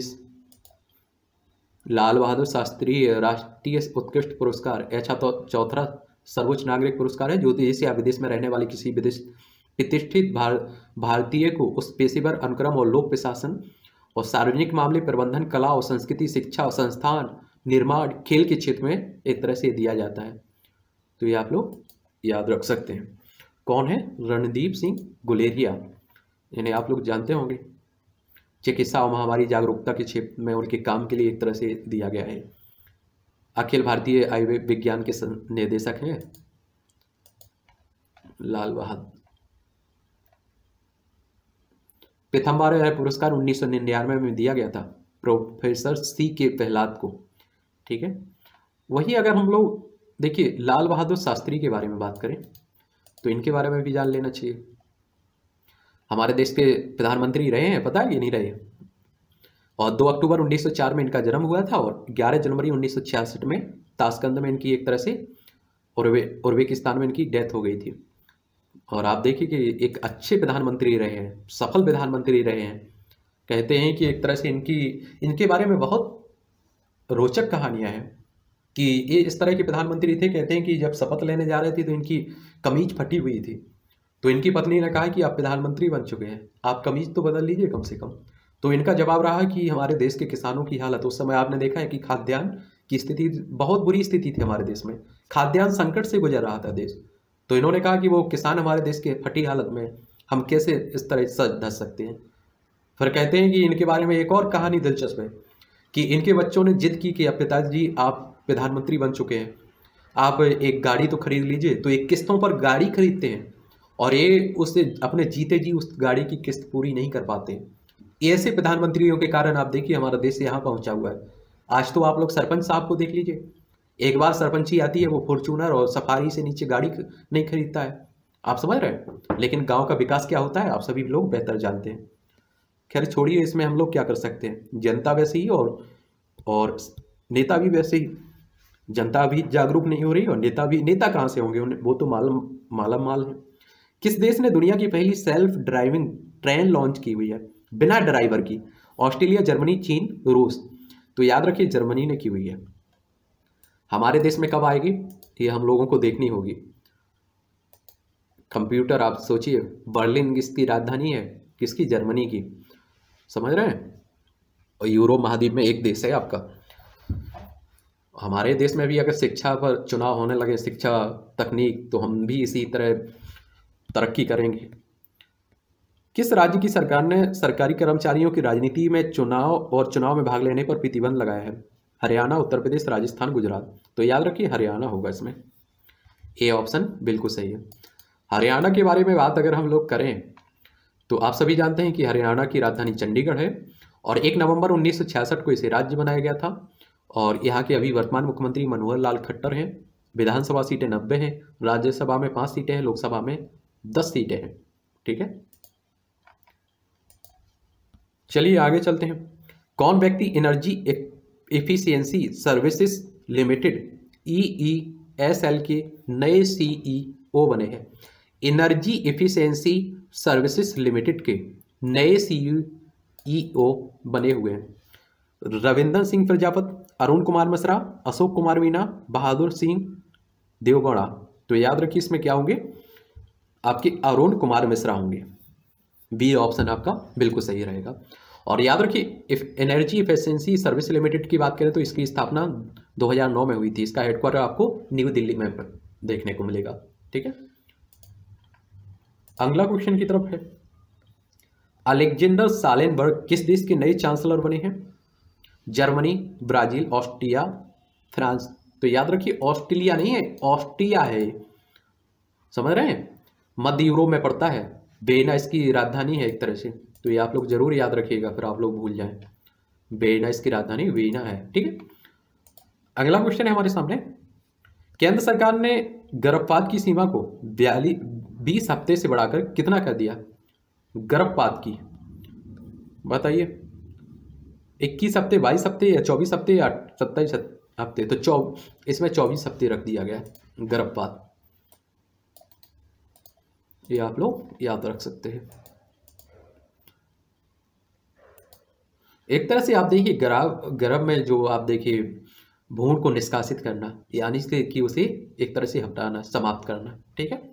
लाल बहादुर शास्त्री राष्ट्रीय उत्कृष्ट पुरस्कार ऐसा तो चौथा सर्वोच्च नागरिक पुरस्कार है जो देश या विदेश में रहने वाले किसी विदेश प्रतिष्ठित भार, भारतीय को उस पेशेवर अनुक्रम और लोक प्रशासन और सार्वजनिक मामले प्रबंधन, कला और संस्कृति, शिक्षा और संस्थान निर्माण, खेल के क्षेत्र में एक तरह से दिया जाता है। तो ये आप लोग याद रख सकते हैं। कौन है? रणदीप सिंह गुलेरिया, इन्हें आप लोग जानते होंगे। चिकित्सा और महामारी जागरूकता के क्षेत्र में उनके काम के लिए एक तरह से दिया गया है। अखिल भारतीय आयुर्वेद विज्ञान के निदेशक हैं लाल बहादुर। प्रथम बार यह पुरस्कार उन्नीस सौ निन्यानवे में दिया गया था प्रोफेसर सी के प्रहलाद को। ठीक है। वही अगर हम लोग देखिए लाल बहादुर शास्त्री के बारे में बात करें तो इनके बारे में भी जान लेना चाहिए। हमारे देश के प्रधानमंत्री रहे हैं, पता है कि नहीं रहे। और दो अक्टूबर उन्नीस सौ चार में इनका जन्म हुआ था और ग्यारह जनवरी उन्नीस सौ छियासठ में ताशकंद में इनकी एक तरह से उर्वे उर्वेकिस्तान में इनकी डेथ हो गई थी। और आप देखिए कि एक अच्छे प्रधानमंत्री रहे हैं, सफल प्रधानमंत्री रहे हैं। कहते हैं कि एक तरह से इनकी इनके बारे में बहुत रोचक कहानियां हैं कि ये इस तरह के प्रधानमंत्री थे। कहते हैं कि जब शपथ लेने जा रहे थे तो इनकी कमीज फटी हुई थी, तो इनकी पत्नी ने कहा कि आप प्रधानमंत्री बन चुके हैं, आप कमीज तो बदल लीजिए कम से कम। तो इनका जवाब रहा कि हमारे देश के किसानों की हालत, उस समय आपने देखा है कि खाद्यान्न की स्थिति बहुत बुरी स्थिति थी हमारे देश में, खाद्यान्न संकट से गुजर रहा था देश। तो इन्होंने कहा कि वो किसान हमारे देश के फटी हालत में, हम कैसे इस तरह से धस सकते हैं। फिर कहते हैं कि इनके बारे में एक और कहानी दिलचस्प है कि इनके बच्चों ने जिद की कि अब पिताजी आप प्रधानमंत्री बन चुके हैं, आप एक गाड़ी तो खरीद लीजिए। तो एक किस्तों पर गाड़ी खरीदते हैं और ये उससे अपने जीते जी उस गाड़ी की किस्त पूरी नहीं कर पाते। ऐसे प्रधानमंत्रियों के कारण आप देखिए हमारा देश यहाँ पहुँचा हुआ है। आज तो आप लोग सरपंच साहब को देख लीजिए, एक बार सरपंची आती है वो फॉर्च्यूनर और सफारी से नीचे गाड़ी नहीं खरीदता है। आप समझ रहे हैं। लेकिन गांव का विकास क्या होता है आप सभी लोग बेहतर जानते हैं। खैर छोड़िए, इसमें हम लोग क्या कर सकते हैं। जनता वैसे ही और और नेता भी वैसे ही। जनता भी जागरूक नहीं हो रही और नेता भी, नेता कहाँ से होंगे, वो तो मालम मालम माल है। किस देश ने दुनिया की पहली सेल्फ ड्राइविंग ट्रेन लॉन्च की हुई है बिना ड्राइवर की? ऑस्ट्रेलिया, जर्मनी, चीन, रूस। तो याद रखिए जर्मनी ने की हुई है। हमारे देश में कब आएगी ये हम लोगों को देखनी होगी। कंप्यूटर आप सोचिए, बर्लिन इसकी राजधानी है, किसकी? जर्मनी की। समझ रहे हैं। और यूरोप महाद्वीप में एक देश है आपका। हमारे देश में भी अगर शिक्षा पर चुनाव होने लगे, शिक्षा तकनीक, तो हम भी इसी तरह तरक्की करेंगे। किस राज्य की सरकार ने सरकारी कर्मचारियों की राजनीति में चुनाव और चुनाव में भाग लेने पर प्रतिबंध लगाया है? हरियाणा, उत्तर प्रदेश, राजस्थान, गुजरात। तो याद रखिए हरियाणा होगा इसमें। ए ऑप्शन बिल्कुल सही है। हरियाणा के बारे में बात अगर हम लोग करें तो आप सभी जानते हैं कि हरियाणा की राजधानी चंडीगढ़ है और एक नवंबर उन्नीस सौ छियासठ को इसे राज्य बनाया गया था। और यहाँ के अभी वर्तमान मुख्यमंत्री मनोहर लाल खट्टर हैं। विधानसभा सीटें नब्बे हैं, राज्यसभा में पाँच सीटें हैं, लोकसभा में दस सीटें हैं। ठीक है, चलिए आगे चलते हैं। कौन व्यक्ति Energy Efficiency Services Limited E E S L के नए सीईओ बने हैं? एनर्जी एफिशिएंसी सर्विसेज लिमिटेड के नए सीईओ बने हुए हैं रविंदर सिंह प्रजापत, अरुण कुमार मिश्रा, अशोक कुमार मीना, बहादुर सिंह देवगौड़ा। तो याद रखिए इसमें क्या होंगे आपके? अरुण कुमार मिश्रा होंगे। बी ऑप्शन आपका बिल्कुल सही रहेगा। और याद रखिए if Energy Efficiency Service Limited की बात करें तो इसकी स्थापना दो हज़ार नौ में हुई थी। इसका हेडक्वार्टर आपको न्यू दिल्ली में देखने को मिलेगा। ठीक है, अगला क्वेश्चन की तरफ है। अलेक्जेंडर सालेनबर्ग किस देश के नए चांसलर बने हैं? Germany, Brazil, Austria, France. तो याद रखिए ऑस्ट्रेलिया नहीं है, ऑस्ट्रिया है। समझ रहे हैं। मध्य यूरोप में पड़ता है, वियना इसकी राजधानी है एक तरह से। तो ये आप लोग जरूर याद रखिएगा, फिर आप लोग भूल जाएं। वियना इसकी राजधानी वियना है। ठीक है, अगला क्वेश्चन है हमारे सामने। केंद्र सरकार ने गर्भपात की सीमा को बयालीस बीस हफ्ते से बढ़ाकर कितना कर दिया? गर्भपात की बताइए, इक्कीस हफ्ते, बाईस हफ्ते या चौबीस हफ्ते या सत्ताईस हफ्ते? तो चौ इसमें चौबीस हफ्ते रख दिया गया गर्भपात। ये आप लोग याद रख सकते हैं। एक तरह से आप देखिए गर्भ गर्भ में जो आप देखिए भ्रूण को निष्कासित करना, यानी से कि उसे एक तरह से हटाना, समाप्त करना। ठीक है,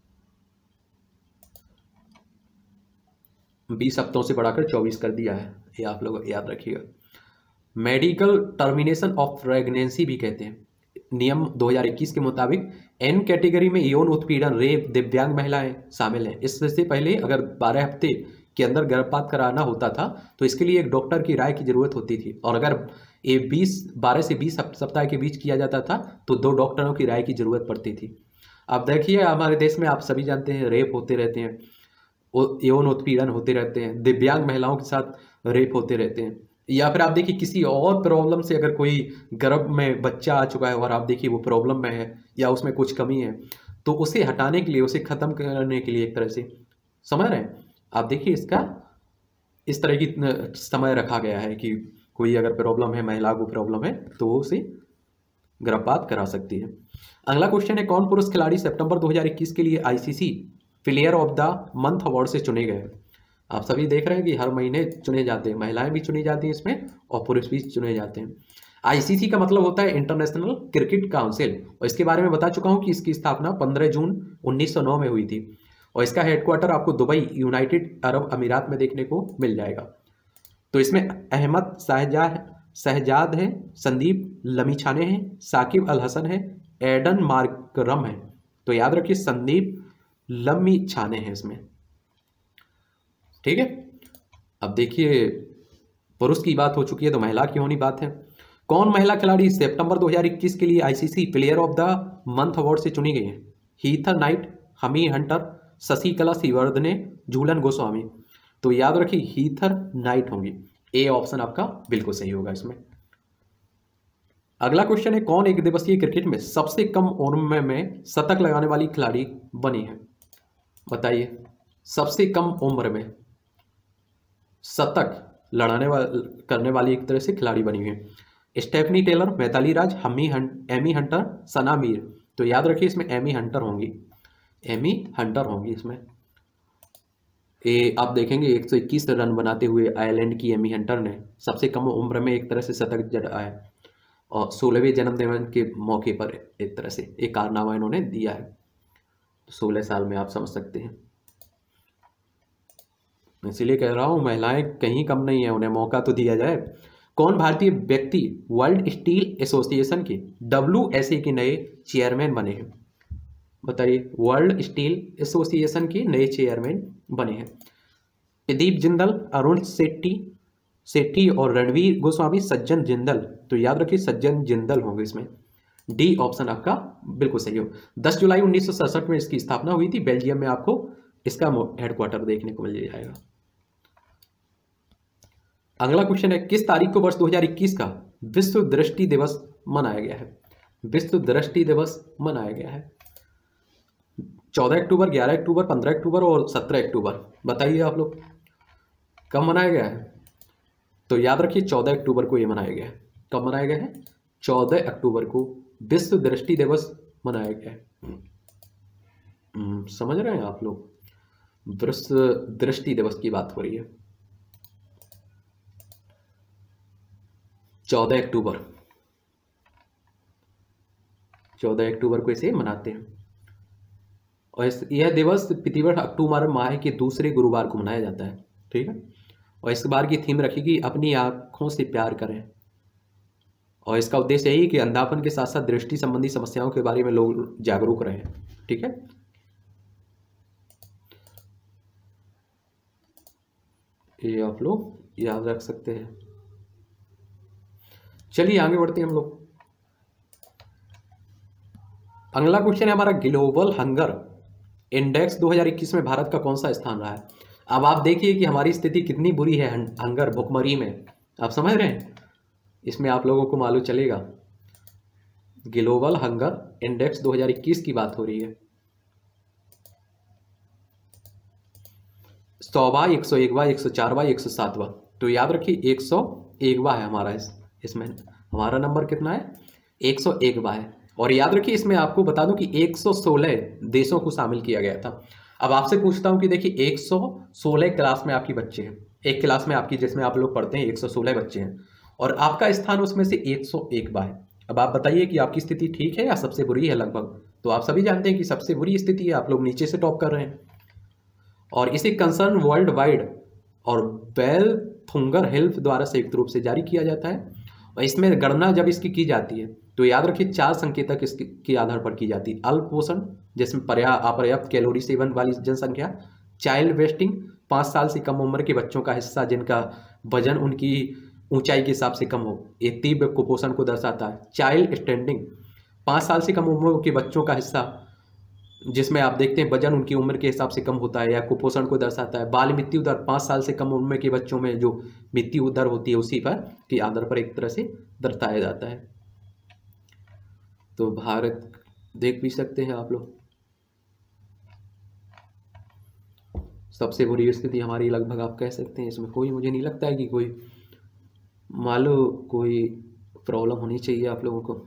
बीस हफ्तों से बढ़ाकर चौबीस कर दिया है, ये आप लोग याद रखिएगा। मेडिकल टर्मिनेशन ऑफ प्रेगनेंसी भी कहते हैं। नियम दो हज़ार इक्कीस के मुताबिक एन कैटेगरी में यौन उत्पीड़न, रेप, दिव्यांग महिलाएं शामिल हैं। इससे पहले अगर बारह हफ्ते के अंदर गर्भपात कराना होता था तो इसके लिए एक डॉक्टर की राय की जरूरत होती थी, और अगर ये बीस बारह से बीस सप्ताह के बीच किया जाता था तो दो डॉक्टरों की राय की जरूरत पड़ती थी। अब देखिए हमारे देश में आप सभी जानते हैं रेप होते रहते हैं, यौन उत्पीड़न होते रहते हैं, दिव्यांग महिलाओं के साथ रेप होते रहते हैं, या फिर आप देखिए किसी और प्रॉब्लम से अगर कोई गर्भ में बच्चा आ चुका है और आप देखिए वो प्रॉब्लम में है या उसमें कुछ कमी है, तो उसे हटाने के लिए, उसे ख़त्म करने के लिए एक तरह से, समझ रहे हैं आप, देखिए इसका इस तरह की समय रखा गया है कि कोई अगर प्रॉब्लम है, महिला को प्रॉब्लम है, तो वो उसे गर्भपात करा सकती है। अगला क्वेश्चन है, कौन पुरुष खिलाड़ी सितंबर दो हज़ार इक्कीस के लिए ICC Player of the Month award से चुने गए? आप सभी देख रहे हैं कि हर महीने चुने जाते हैं, महिलाएं भी चुनी जाती हैं इसमें और पुरुष भी चुने जाते हैं। आईसीसी का मतलब होता है इंटरनेशनल क्रिकेट काउंसिल, और इसके बारे में बता चुका हूं कि इसकी स्थापना पंद्रह जून उन्नीस सौ नौ में हुई थी, और इसका हेडक्वार्टर आपको दुबई, यूनाइटेड अरब अमीरात में देखने को मिल जाएगा। तो इसमें अहमद शहजाद शहजाद है, संदीप लमीछाने हैं, साकिब अल हसन है, एडन मार्करम है। तो याद रखिए संदीप लमीछाने हैं इसमें। ठीक है, अब देखिए पुरुष की बात हो चुकी है तो महिला की होनी बात है। कौन महिला खिलाड़ी सितंबर दो हज़ार इक्कीस के लिए ICC Player of the Month award से चुनी गई है? Heather Knight, Amy Hunter, Shashikala Sriwardene, Jhulan Goswami. तो याद रखिए हीथर नाइट होंगी, ए ऑप्शन आपका बिल्कुल सही होगा इसमें। अगला क्वेश्चन है, कौन एक दिवसीय क्रिकेट में सबसे कम उम्र में शतक लगाने वाली खिलाड़ी बनी है? बताइए, सबसे कम उम्र में शतक लड़ाने वाले करने वाली एक तरह से खिलाड़ी बनी हुई है। Stephanie Taylor, Mithali Raj, Amy Hunt Amy Hunter, Sana Mir. तो याद रखिए इसमें एमी हंटर होंगी, एमी हंटर होंगी इसमें। ये आप देखेंगे एक सौ इक्कीस रन बनाते हुए आयरलैंड की एमी हंटर ने सबसे कम उम्र में एक तरह से शतक जड़ाया, और सोलहवें जन्मदिन के मौके पर एक तरह से एक कारनामा इन्होंने दिया है। सोलह साल में आप समझ सकते हैं, इसीलिए कह रहा हूं महिलाएं कहीं कम नहीं है, उन्हें मौका तो दिया जाए। कौन भारतीय व्यक्ति वर्ल्ड स्टील एसोसिएशन के डब्ल्यू एस ए के नए चेयरमैन बने हैं? बताइए, वर्ल्ड स्टील एसोसिएशन के नए चेयरमैन बने हैं। प्रदीप जिंदल, अरुण सेट्टी सेट्टी और रणवीर गोस्वामी, सज्जन जिंदल। तो याद रखिए सज्जन जिंदल होंगे इसमें, डी ऑप्शन आपका बिल्कुल सही हो। दस जुलाई उन्नीस सौ सड़सठ में इसकी स्थापना हुई थी, बेल्जियम में आपको इसका हेडक्वार्टर देखने को मिल जाएगा। अगला क्वेश्चन है, किस तारीख को वर्ष दो हज़ार इक्कीस का विश्व दृष्टि दिवस मनाया गया है? विश्व दृष्टि दिवस मनाया गया है चौदह अक्टूबर, ग्यारह अक्टूबर, पंद्रह अक्टूबर और सत्रह अक्टूबर। बताइए आप लोग कब मनाया गया है? तो याद रखिए चौदह अक्टूबर को ये मनाया गया है। कब मनाया गया है? चौदह अक्टूबर को विश्व दृष्टि दिवस मनाया गया है। समझ रहे हैं आप लोग, विश्व दृष्टि दिवस की बात हो रही है। चौदह अक्टूबर चौदह अक्टूबर को इसे मनाते हैं, और इस यह दिवस प्रतिवर्ष अक्टूबर माह के दूसरे गुरुवार को मनाया जाता है। ठीक है, और इस बार की थीम रखी अपनी आंखों से प्यार करें, और इसका उद्देश्य यही कि अंधापन के साथ साथ दृष्टि संबंधी समस्याओं के बारे में लोग जागरूक रहें। ठीक है, ये आप लोग याद रख सकते हैं। चलिए आगे बढ़ते हैं हम लोग। अगला क्वेश्चन है हमारा, ग्लोबल हंगर इंडेक्स दो हज़ार इक्कीस में भारत का कौन सा स्थान रहा है? अब आप देखिए कि हमारी स्थिति कितनी बुरी है हंगर, भुखमरी में। आप समझ रहे हैं, इसमें आप लोगों को मालूम चलेगा। ग्लोबल हंगर इंडेक्स दो हज़ार इक्कीस की बात हो रही है। सौवा, एक सौ एकवा, एक सौ चारवा, एक सौ सातवा। तो याद रखिए एक सौ एकवा है हमारा, इस इसमें हमारा नंबर कितना है? एक सौ एकवा है। और याद रखिए इसमें आपको बता दूं कि एक सौ सोलह देशों को शामिल किया गया था। अब आपसे पूछता हूँ कि देखिए एक सौ सोलह क्लास में आपकी बच्चे हैं, एक क्लास में आपकी जिसमें आप लोग पढ़ते हैं एक सौ सोलह बच्चे हैं और आपका स्थान उसमें से एक सौ एक बा है। अब आप बताइए कि आपकी स्थिति ठीक है या सबसे बुरी है लगभग। तो आप सभी जानते हैं कि सबसे बुरी स्थिति है, आप लोग नीचे से टॉप कर रहे हैं। और इसे कंसर्न वर्ल्ड वाइड और बेल थुंगर हेल्थ द्वारा संयुक्त रूप से जारी किया जाता है। और इसमें गणना जब इसकी की जाती है तो याद रखिए चार संकेतक इसके के आधार पर की जाती है। अल्प पोषण जिसमें पर्या अपर्याप्त कैलोरी सेवन वाली जनसंख्या, चाइल्ड वेस्टिंग पाँच साल से कम उम्र के बच्चों का हिस्सा जिनका वजन उनकी ऊंचाई के हिसाब से कम हो, ये तीव्र कुपोषण को दर्शाता है। चाइल्ड स्टैंडिंग पाँच साल से कम उम्र के बच्चों का हिस्सा जिसमें आप देखते हैं वजन उनकी उम्र के हिसाब से कम होता है या कुपोषण को दर्शाता है। बाल मृत्यु दर पाँच साल से कम उम्र के बच्चों में जो मृत्यु दर होती है उसी पर के आधार पर एक तरह से दर्शाया जाता है। तो भारत देख भी सकते हैं आप लोग, सबसे बुरी स्थिति हमारी लगभग आप कह सकते हैं। इसमें कोई मुझे नहीं लगता है कि कोई मान लो कोई प्रॉब्लम होनी चाहिए आप लोगों को।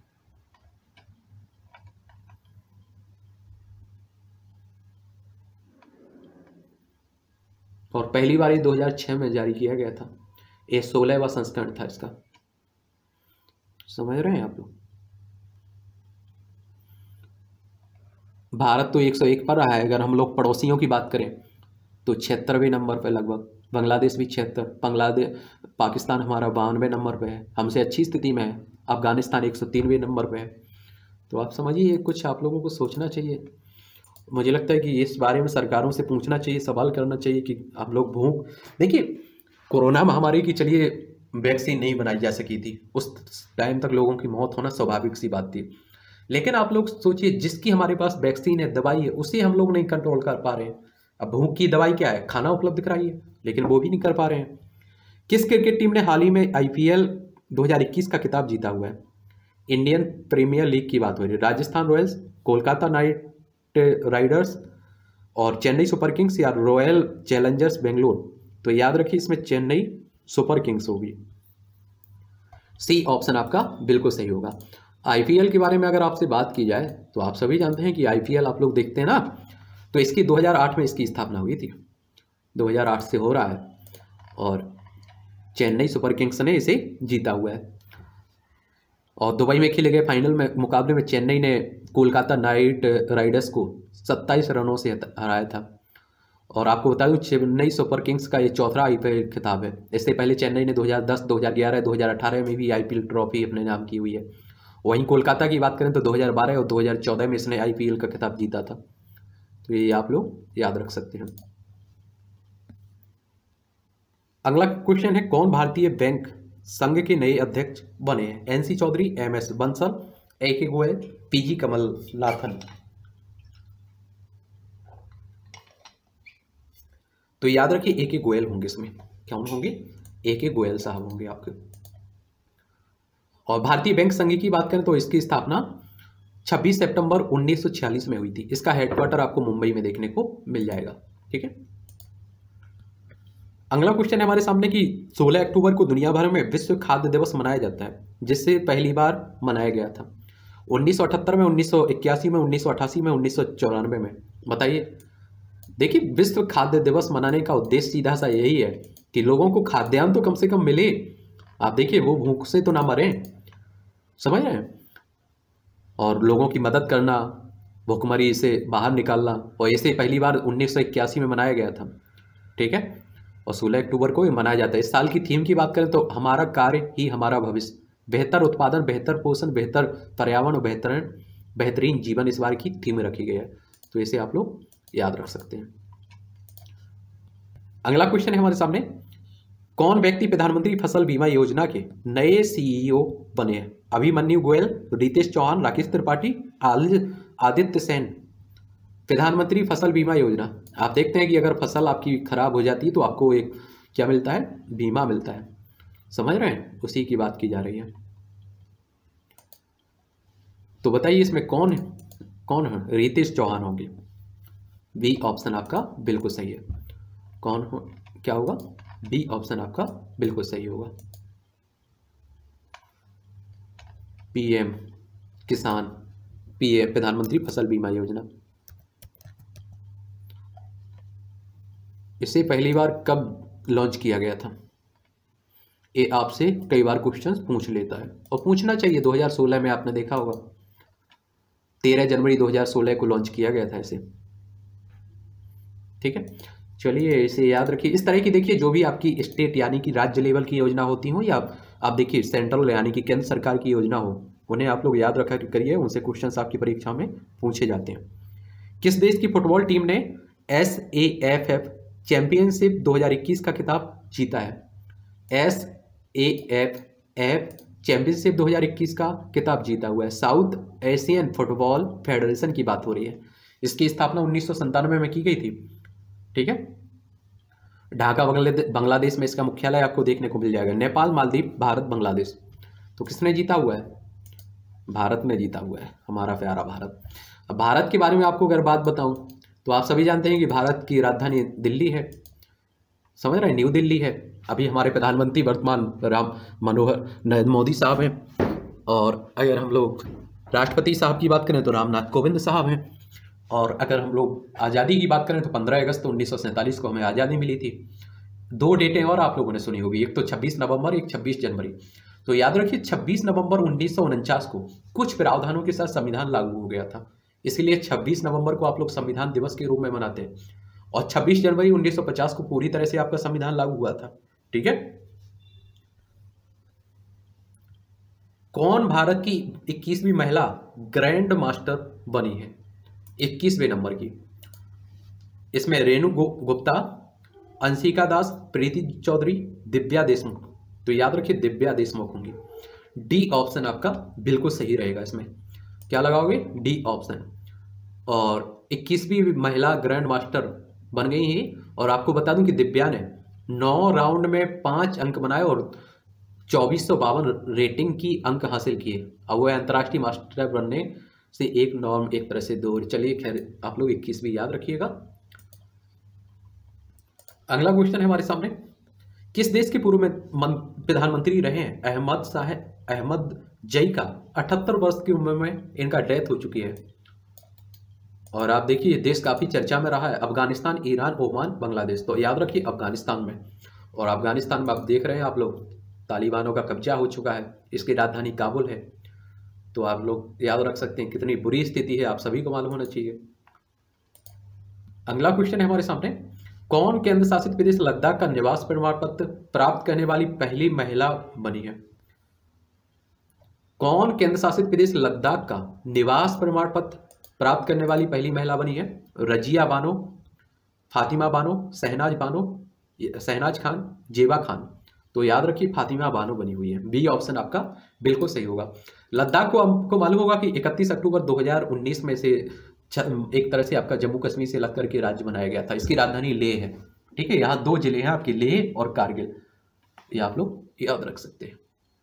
और पहली बार ये दो हज़ार छह में जारी किया गया था, ये सोलहवां संस्करण था इसका, समझ रहे हैं आप लोग। भारत तो एक सौ एक पर रहा है। अगर हम लोग पड़ोसियों की बात करें तो छिहत्तरवें नंबर पर लगभग, बांग्लादेश भी छिहत्तर, बांग्लादेश पाकिस्तान हमारा बानवे नंबर पे है, हमसे अच्छी स्थिति में है। अफगानिस्तान एक सौ तीनवें नंबर पे है। तो आप समझिए कुछ आप लोगों को सोचना चाहिए। मुझे लगता है कि इस बारे में सरकारों से पूछना चाहिए, सवाल करना चाहिए कि आप लोग भूख देखिए कोरोना महामारी की चलिए वैक्सीन नहीं बनाई जा सकी थी, उस टाइम तक लोगों की मौत होना स्वाभाविक सी बात थी। लेकिन आप लोग सोचिए जिसकी हमारे पास वैक्सीन है, दवाई है, उसे हम लोग नहीं कंट्रोल कर पा रहे हैं। अब भूख की दवाई क्या है, खाना उपलब्ध कराइए, लेकिन वो भी नहीं कर पा रहे हैं। किस क्रिकेट टीम ने हाल ही में आईपीएल दो हज़ार इक्कीस का खिताब जीता हुआ है? इंडियन प्रीमियर लीग की बात हो रही है। Rajasthan Royals, Kolkata Knight Riders और चेन्नई सुपर किंग्स या रॉयल चैलेंजर्स बेंगलोर। तो याद रखिए इसमें चेन्नई सुपर किंग्स होगी। सी ऑप्शन आपका बिल्कुल सही होगा। आईपीएल के बारे में अगर आपसे बात की जाए तो आप सभी जानते हैं कि आईपीएल आप लोग देखते हैं ना, तो इसकी दो हज़ार आठ में इसकी स्थापना हुई थी, दो हज़ार आठ से हो रहा है और चेन्नई सुपर किंग्स ने इसे जीता हुआ है। और दुबई में खेले गए फाइनल में मुकाबले में चेन्नई ने कोलकाता नाइट राइडर्स को सत्ताईस रनों से हराया था। और आपको बता दूं चेन्नई सुपर किंग्स का ये चौथा आईपीएल खिताब है। इससे पहले चेन्नई ने दो हज़ार दस, दो हज़ार ग्यारह, दो हज़ार अठारह में भी आईपीएल ट्रॉफी अपने नाम की हुई है। वहीं कोलकाता की बात करें तो दो हज़ार बारह और दो हज़ार चौदह में इसने आईपीएल का खिताब जीता था। तो ये आप लोग याद रख सकते हैं। अगला क्वेश्चन है, कौन भारतीय बैंक संघ के नए अध्यक्ष बने हैं? NC Chaudhary, M S Bansal, A K Goyal, PG कमलनाथन। तो याद रखिए ए के गोयल होंगे इसमें। क्या होंगे? ए के गोयल साहब होंगे आपके। और भारतीय बैंक संघ की बात करें तो इसकी स्थापना छब्बीस सितंबर उन्नीस सौ छियालीस में हुई थी। इसका हेडक्वार्टर आपको मुंबई में देखने को मिल जाएगा। ठीक है। अगला क्वेश्चन है हमारे सामने कि सोलह अक्टूबर को दुनिया भर में विश्व खाद्य दिवस मनाया जाता है, जिससे पहली बार मनाया गया था उन्नीस सौ अठहत्तर में, उन्नीस सौ इक्यासी में, उन्नीस सौ अठासी में, उन्नीस सौ चौरानवे में। बताइए। देखिए विश्व खाद्य दिवस मनाने का उद्देश्य सीधा सा यही है कि लोगों को खाद्यान्न तो कम से कम मिले। आप देखिए वो भूख से तो ना मरे, समझ रहे हैं। और लोगों की मदद करना, भूखमरी से बाहर निकालना, और इसे पहली बार उन्नीस सौ इक्यासी में मनाया गया था। ठीक है। और सोलह अक्टूबर को मनाया जाता है। इस साल की थीम की बात करें तो हमारा कार्य ही हमारा भविष्य, बेहतर उत्पादन, बेहतर पोषण, बेहतर पर्यावरण और बेहतर बेहतरीन जीवन इस बार की थीम रखी गई है। तो इसे आप लोग याद रख सकते हैं। अगला क्वेश्चन है हमारे सामने, कौन व्यक्ति प्रधानमंत्री फसल बीमा योजना के नए सीईओ बने हैं? अभिमन्यु गोयल, रितेश चौहान, राकेश त्रिपाठी, आदित्य सेन। प्रधानमंत्री फसल बीमा योजना, आप देखते हैं कि अगर फसल आपकी खराब हो जाती है तो आपको एक क्या मिलता है? बीमा मिलता है। समझ रहे हैं? उसी की बात की जा रही है। तो बताइए इसमें कौन है? कौन है? रितेश चौहान होंगे। बी ऑप्शन आपका बिल्कुल सही है। कौन हो? क्या होगा? बी ऑप्शन आपका बिल्कुल सही होगा। पीएम किसान, पीएम प्रधानमंत्री फसल बीमा योजना। इसे पहली बार कब लॉन्च किया गया था? ये आपसे कई बार क्वेश्चंस पूछ लेता है और पूछना चाहिए। दो हज़ार सोलह में आपने देखा होगा, तेरह जनवरी दो हज़ार सोलह को लॉन्च किया गया था इसे। ठीक है, चलिए इसे याद रखिए। इस तरह की देखिए जो भी आपकी स्टेट यानी कि राज्य लेवल की योजना होती हो, या आप देखिए सेंट्रल यानी कि केंद्र सरकार की योजना हो, उन्हें आप लोग याद रखा करिए, उनसे क्वेश्चंस आपकी परीक्षा में पूछे जाते हैं। किस देश की फुटबॉल टीम ने S A F F championship दो हज़ार इक्कीस का खिताब जीता है? S A F F championship दो हज़ार इक्कीस का खिताब जीता हुआ है। साउथ एशियन फुटबॉल फेडरेशन की बात हो रही है। इसकी स्थापना उन्नीस सौ संतानवे में की गई थी। ठीक है, ढाका बांग्लादेश में इसका मुख्यालय आपको देखने को मिल जाएगा। नेपाल, मालदीव, भारत, बांग्लादेश। तो किसने जीता हुआ है? भारत ने जीता हुआ है, हमारा प्यारा भारत। अब भारत के बारे में आपको अगर बात बताऊं तो आप सभी जानते हैं कि भारत की राजधानी दिल्ली है, समझ रहे हैं, न्यू दिल्ली है। अभी हमारे प्रधानमंत्री वर्तमान राम मनोहर नरेंद्र मोदी साहब हैं, और अगर हम लोग राष्ट्रपति साहब की बात करें तो रामनाथ कोविंद साहब हैं। और अगर हम लोग आज़ादी की बात करें तो पंद्रह अगस्त उन्नीस सौ सैंतालीस को हमें आज़ादी मिली थी। दो डेटें और आप लोगों ने सुनी होगी, एक तो छब्बीस नवंबर, एक छब्बीस जनवरी। तो याद रखिए छब्बीस नवंबर उन्नीस सौ उनचास को कुछ प्रावधानों के साथ संविधान लागू हो गया था, इसलिए छब्बीस नवंबर को आप लोग संविधान दिवस के रूप में मनाते हैं। और छब्बीस जनवरी उन्नीस सौ पचास को पूरी तरह से आपका संविधान लागू हुआ था। ठीक है, कौन भारत की इक्कीसवीं महिला ग्रैंड मास्टर बनी है? इक्कीसवें नंबर की। इसमें रेणु गुप्ता, अंशिका दास, प्रीति चौधरी, दिव्या देशमुख। तो याद रखिए दिव्या देशमुख होंगी। डी ऑप्शन आपका बिल्कुल सही रहेगा। इसमें क्या लगाओगे? D option. और इक्कीसवीं महिला ग्रैंड मास्टर बन गई हैं। और आपको बता दूं कि दिव्या ने नौ राउंड में पांच अंक बनाए और चौबीस सौ बावन रेटिंग की अंक हासिल किए। अब वो अंतर्राष्ट्रीय मास्टर बनने से एक नॉर्म एक तरह से दो। चलिए खैर आप लोग इक्कीसवीं याद रखिएगा। अगला क्वेश्चन है हमारे सामने, किस देश के पूर्व में प्रधानमंत्री रहे हैं अहमद शाह अहमद जई का अठहत्तर वर्ष की उम्र में इनका डेथ हो चुकी है? और आप देखिए देश काफी चर्चा में रहा है, अफगानिस्तान, ईरान, ओमान, बांग्लादेश। तो याद रखिए अफगानिस्तान में। और अफगानिस्तान में आप देख रहे हैं आप लोग तालिबानों का कब्जा हो चुका है, इसकी राजधानी काबुल है। तो आप लोग याद रख सकते हैं कितनी बुरी स्थिति है, आप सभी को मालूम होना चाहिए। अगला क्वेश्चन है हमारे सामने, कौन केंद्र शासित प्रदेश लद्दाख का निवास प्रमाण पत्र प्राप्त करने वाली पहली महिला बनी है? कौन केंद्र शासित प्रदेश लद्दाख का निवास प्रमाण पत्र प्राप्त करने वाली पहली महिला बनी है? रजिया बानो, फातिमा बानो, शहनाज बानो, शहनाज खान, जेबा खान। तो याद रखिए फातिमा बानो बनी हुई है। बी ऑप्शन आपका बिल्कुल सही होगा। लद्दाख को आपको मालूम होगा कि इकतीस अक्टूबर दो हज़ार उन्नीस में से एक तरह से आपका जम्मू कश्मीर से अलग करके राज्य बनाया गया था। इसकी राजधानी लेह है। ठीक है, यहाँ दो जिले हैं आपके, लेह और कारगिल, ये आप लोग याद रख सकते हैं।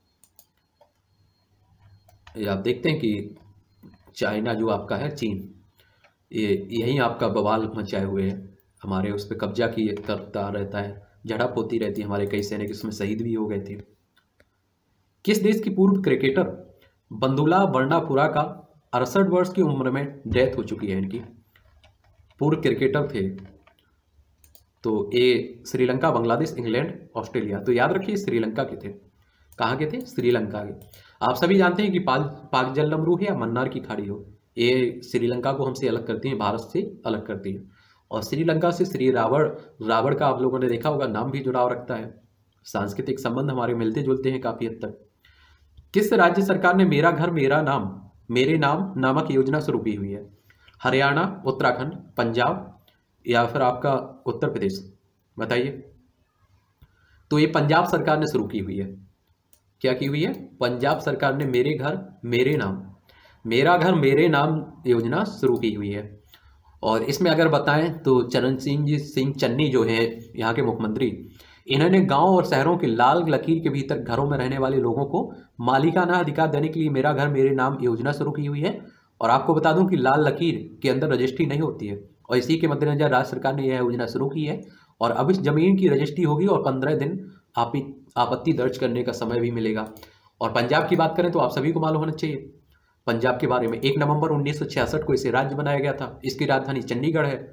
ये आप देखते हैं कि चाइना जो आपका है, चीन, ये यही आपका बवाल मचाए हुए है, हमारे उस पर कब्जा की करता रहता है, झड़प होती रहती है, हमारे कई सैनिक इसमें शहीद भी हो गए थे। किस देश की पूर्व क्रिकेटर बंदुला वर्णापुरा का अड़सठ वर्ष की उम्र में डेथ हो चुकी है? इनकी पूर्व क्रिकेटर थे, तो ये श्रीलंका, बांग्लादेश, इंग्लैंड, ऑस्ट्रेलिया। तो याद रखिए श्रीलंका के थे। कहाँ के थे? श्रीलंका के। आप सभी जानते हैं कि पाक जलमरू है या मन्नार की खाड़ी हो, ये श्रीलंका को हमसे अलग करती हैं, भारत से अलग करती हैं। और श्रीलंका से श्री रावण रावण का आप लोगों ने देखा होगा नाम भी जुड़ाव रखता है, सांस्कृतिक संबंध हमारे मिलते जुलते हैं काफी हद तक। किस राज्य सरकार ने मेरा घर मेरा नाम मेरे नाम नामक योजना शुरू की हुई है? हरियाणा, उत्तराखंड, पंजाब या फिर आपका उत्तर प्रदेश? बताइए। तो ये पंजाब सरकार ने शुरू की हुई है। क्या की हुई है? पंजाब सरकार ने मेरे घर मेरे नाम मेरा घर मेरे नाम योजना शुरू की हुई है। और इसमें अगर बताएं तो चरण सिंह जी सिंह चन्नी जो है यहाँ के मुख्यमंत्री, इन्होंने गांव और शहरों के लाल लकीर के भीतर घरों में रहने वाले लोगों को मालिकाना अधिकार देने के लिए मेरा घर मेरे नाम योजना शुरू की हुई है। और आपको बता दूं कि लाल लकीर के अंदर रजिस्ट्री नहीं होती है, और इसी के मद्देनजर राज्य सरकार ने यह योजना शुरू की है। और अब इस जमीन की रजिस्ट्री होगी और पंद्रह दिन आप आपत्ति दर्ज करने का समय भी मिलेगा। और पंजाब की बात करें तो आप सभी को मालूम होना चाहिए पंजाब के बारे में, एक नवंबर उन्नीस सौ छियासठ को इसे राज्य बनाया गया था। इसकी राजधानी चंडीगढ़ है।